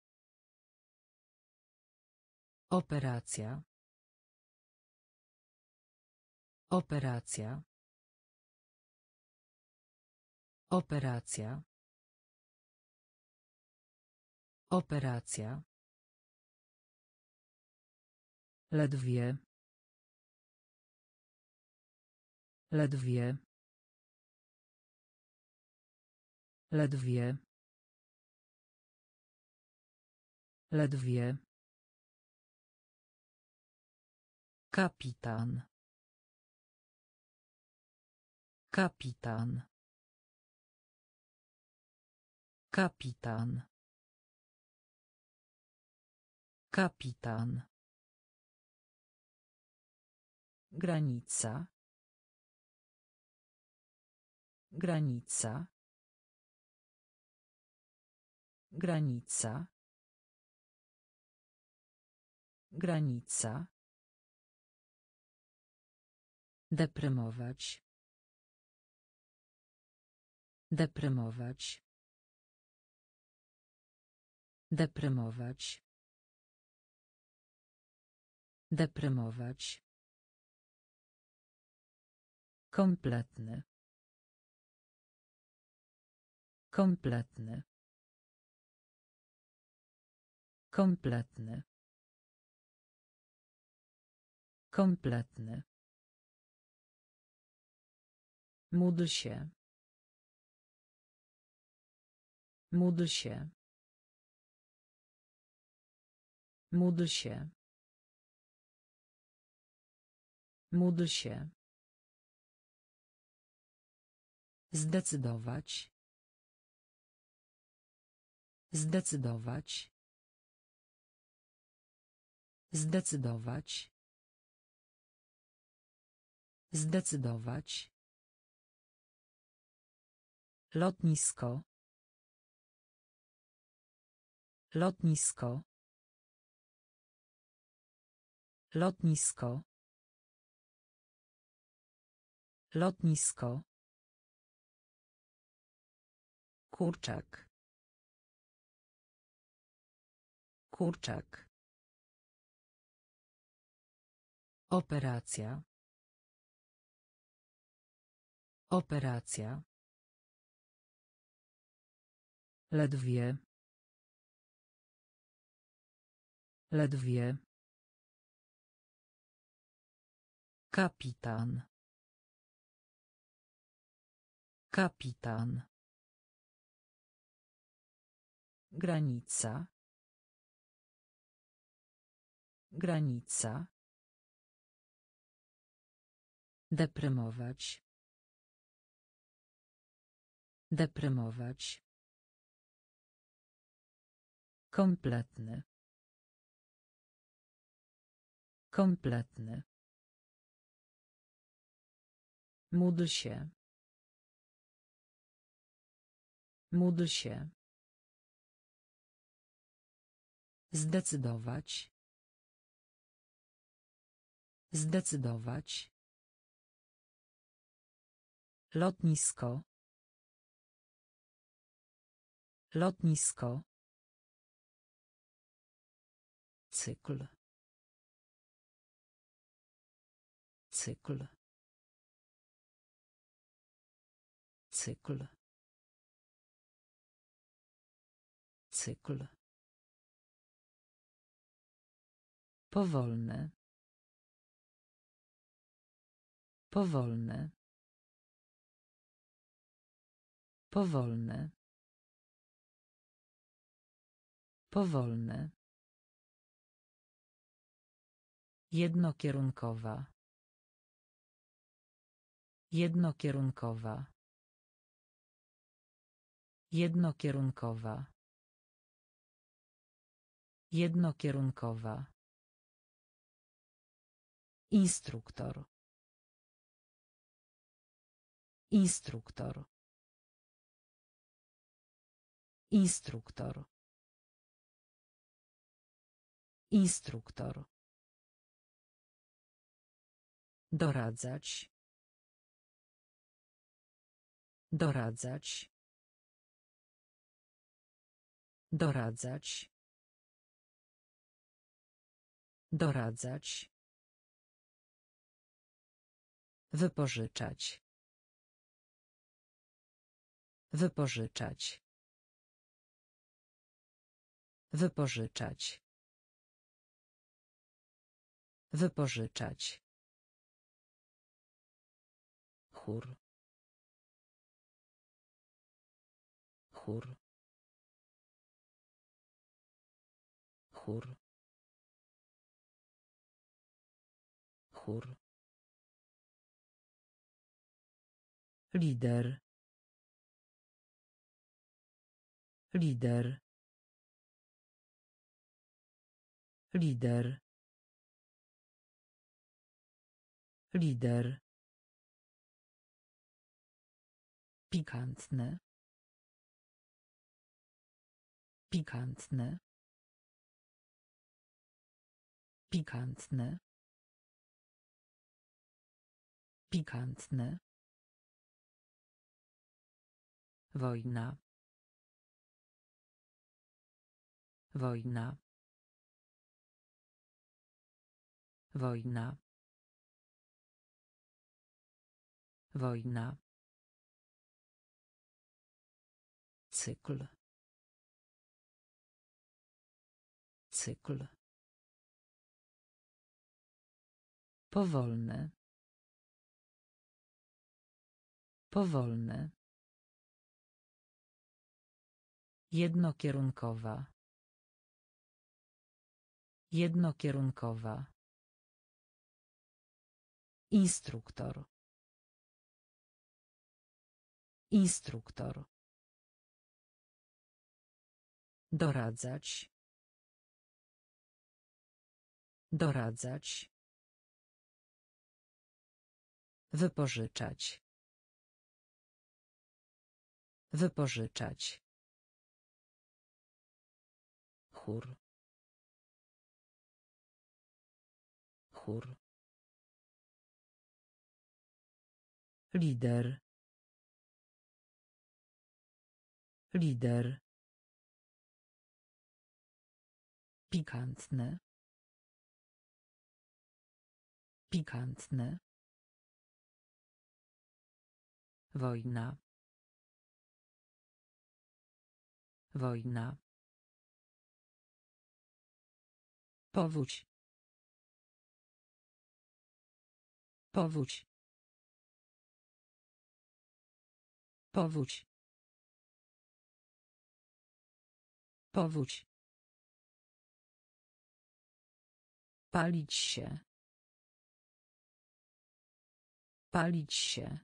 Operacja. Operacja. Operacja. Operacja. Ledwie. Ledwie. Ledwie. Ledwie. Kapitan. Kapitan. Kapitan. Kapitan. Granica. Granica. Granica. Granica. Deprymować. Deprymować. Deprymować. Deprymować. Kompletny. Kompletny. Kompletny. Kompletny. Módl się. Módl się. Módl się. Módl się. Zdecydować. Zdecydować. Zdecydować. Zdecydować. Lotnisko. Lotnisko. Lotnisko. Lotnisko. Kurczak. Kurczak. Operacja. Operacja. Ledwie. Ledwie. Kapitan. Kapitan. Granica. Granica. Deprymować. Deprymować. Kompletny. Kompletny. Módl się. Módl się. Zdecydować. Zdecydować. Lotnisko. Lotnisko. Cykl. Cykl. Cykl. Cykl. Powolne. Powolne. Powolne. Powolne. Jednokierunkowa. Jednokierunkowa. Jednokierunkowa. Jednokierunkowa. Instruktor. Instruktor. Instruktor. Instruktor. Doradzać. Doradzać. Doradzać. Doradzać. Wypożyczać. Wypożyczać. Wypożyczać. Wypożyczać. Chór. Chór. Chór. Chór. Lider. Lider.
Lider. Lider. Pikantny. Pikantny. Pikantny. Pikantny. Wojna. Wojna. Wojna. Wojna. Cykl. Cykl. Powolny. Powolny. Jednokierunkowa. Jednokierunkowa. Instruktor. Instruktor. Doradzać. Doradzać. Wypożyczać. Wypożyczać. Chór. Chór. Lider. Lider. Pikantny. Pikantny. Wojna. Wojna. Powódź. Powódź. Powódź. Powódź. Palić się. Palić się.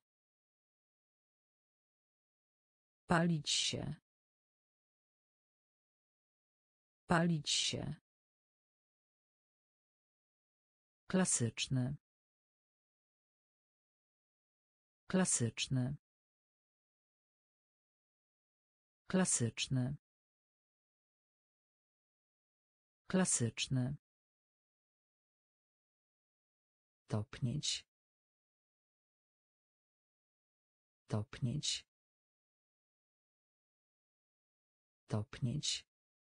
Palić się. Palić się. Klasyczny. Klasyczny. Klasyczny. Klasyczny. Topnieć. Topnieć. Topnieć.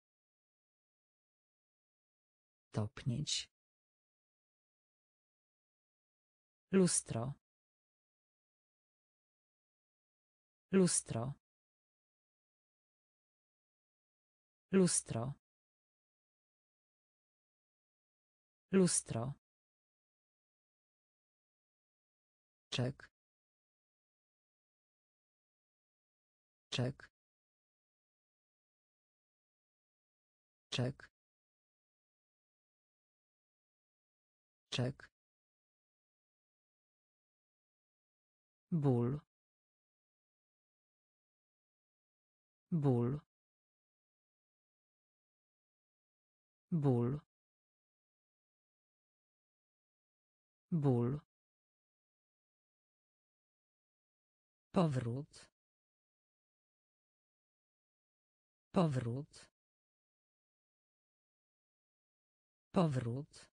Topnieć. Lustro. Lustro. Lustro. Lustro. Czek. Czek. Czek. Czek. Ból. Ból. Ból. Ból. Powrót. Powrót. Powrót.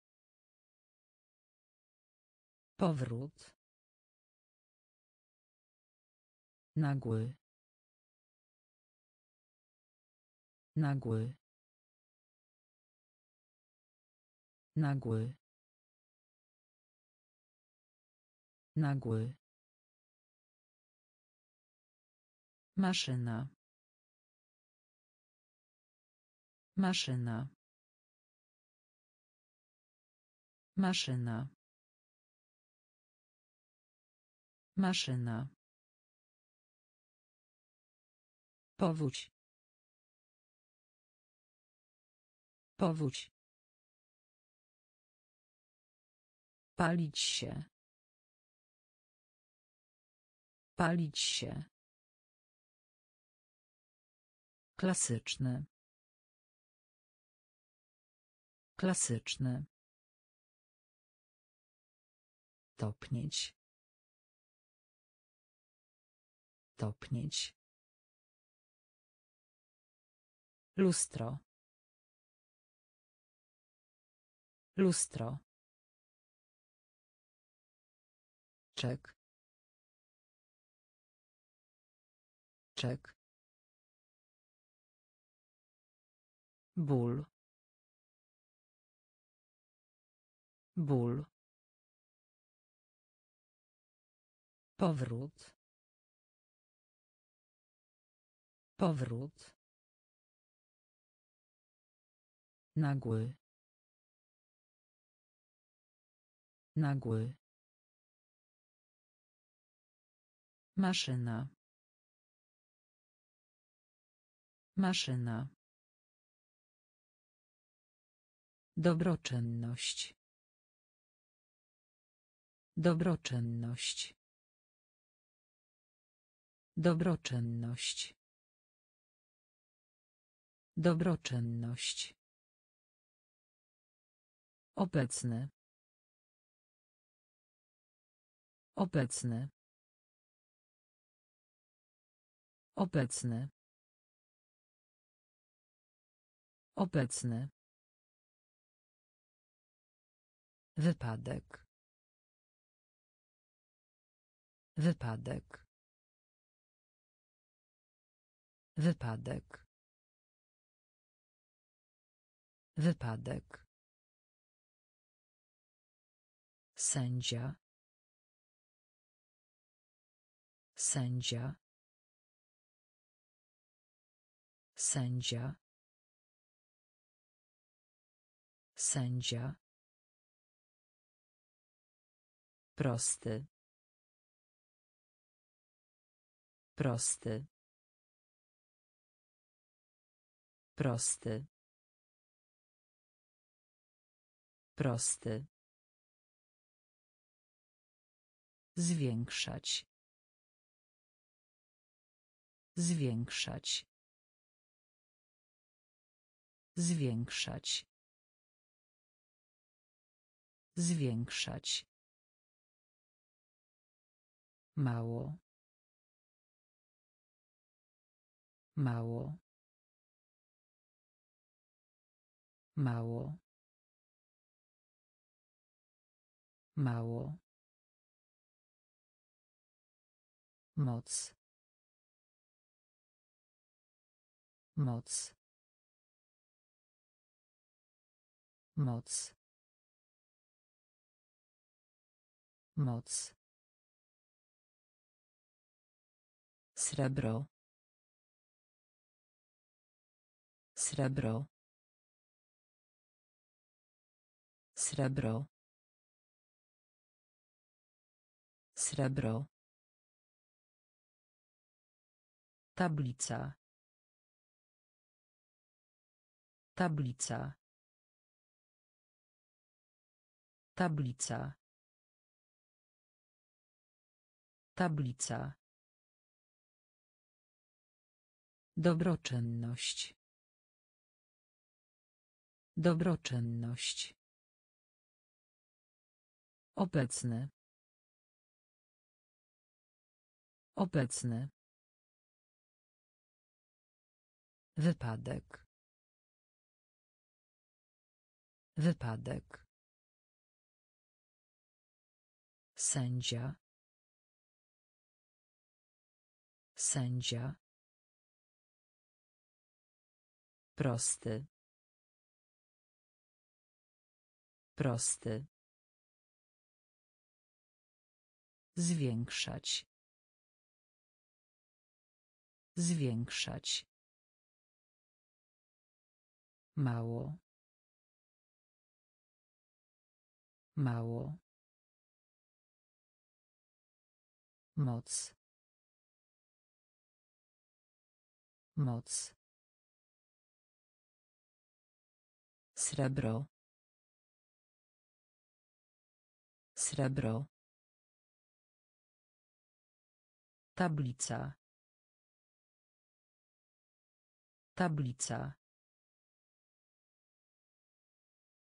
Powrót. Nagły. Nagły. Nagły. Nagły. Maszyna. Maszyna. Maszyna. Maszyna. Powódź. Powódź. Palić się. Palić się. Klasyczny. Klasyczny. Topnieć. Topnieć. Lustro. Lustro. Czek. Czek. Ból. Ból. Powrót. Powrót. Nagły. Nagły. Maszyna. Maszyna. Dobroczynność. Dobroczynność. Dobroczynność. Dobroczynność. Obecny. Obecny. Obecny. Obecny. Wypadek. Wypadek. Wypadek. Wypadek. Sędzia. Sędzia. Sędzia. Sędzia. Prosty. Prosty. Prosty. Prosty. Zwiększać. Zwiększać. Zwiększać. Zwiększać. Mało. Mało. Mało. Mało. Moc. Moc. Moc. Moc. Srebro. Srebro. Srebro. Srebro. Tablica. Tablica. Tablica. Tablica. Dobroczynność. Dobroczynność. Obecny. Obecny. Wypadek. Wypadek. Sędzia. Sędzia. Prosty. Prosty. Zwiększać. Zwiększać. Mało. Mało. Moc. Moc. Srebro. Srebro. Tablica. Tablica.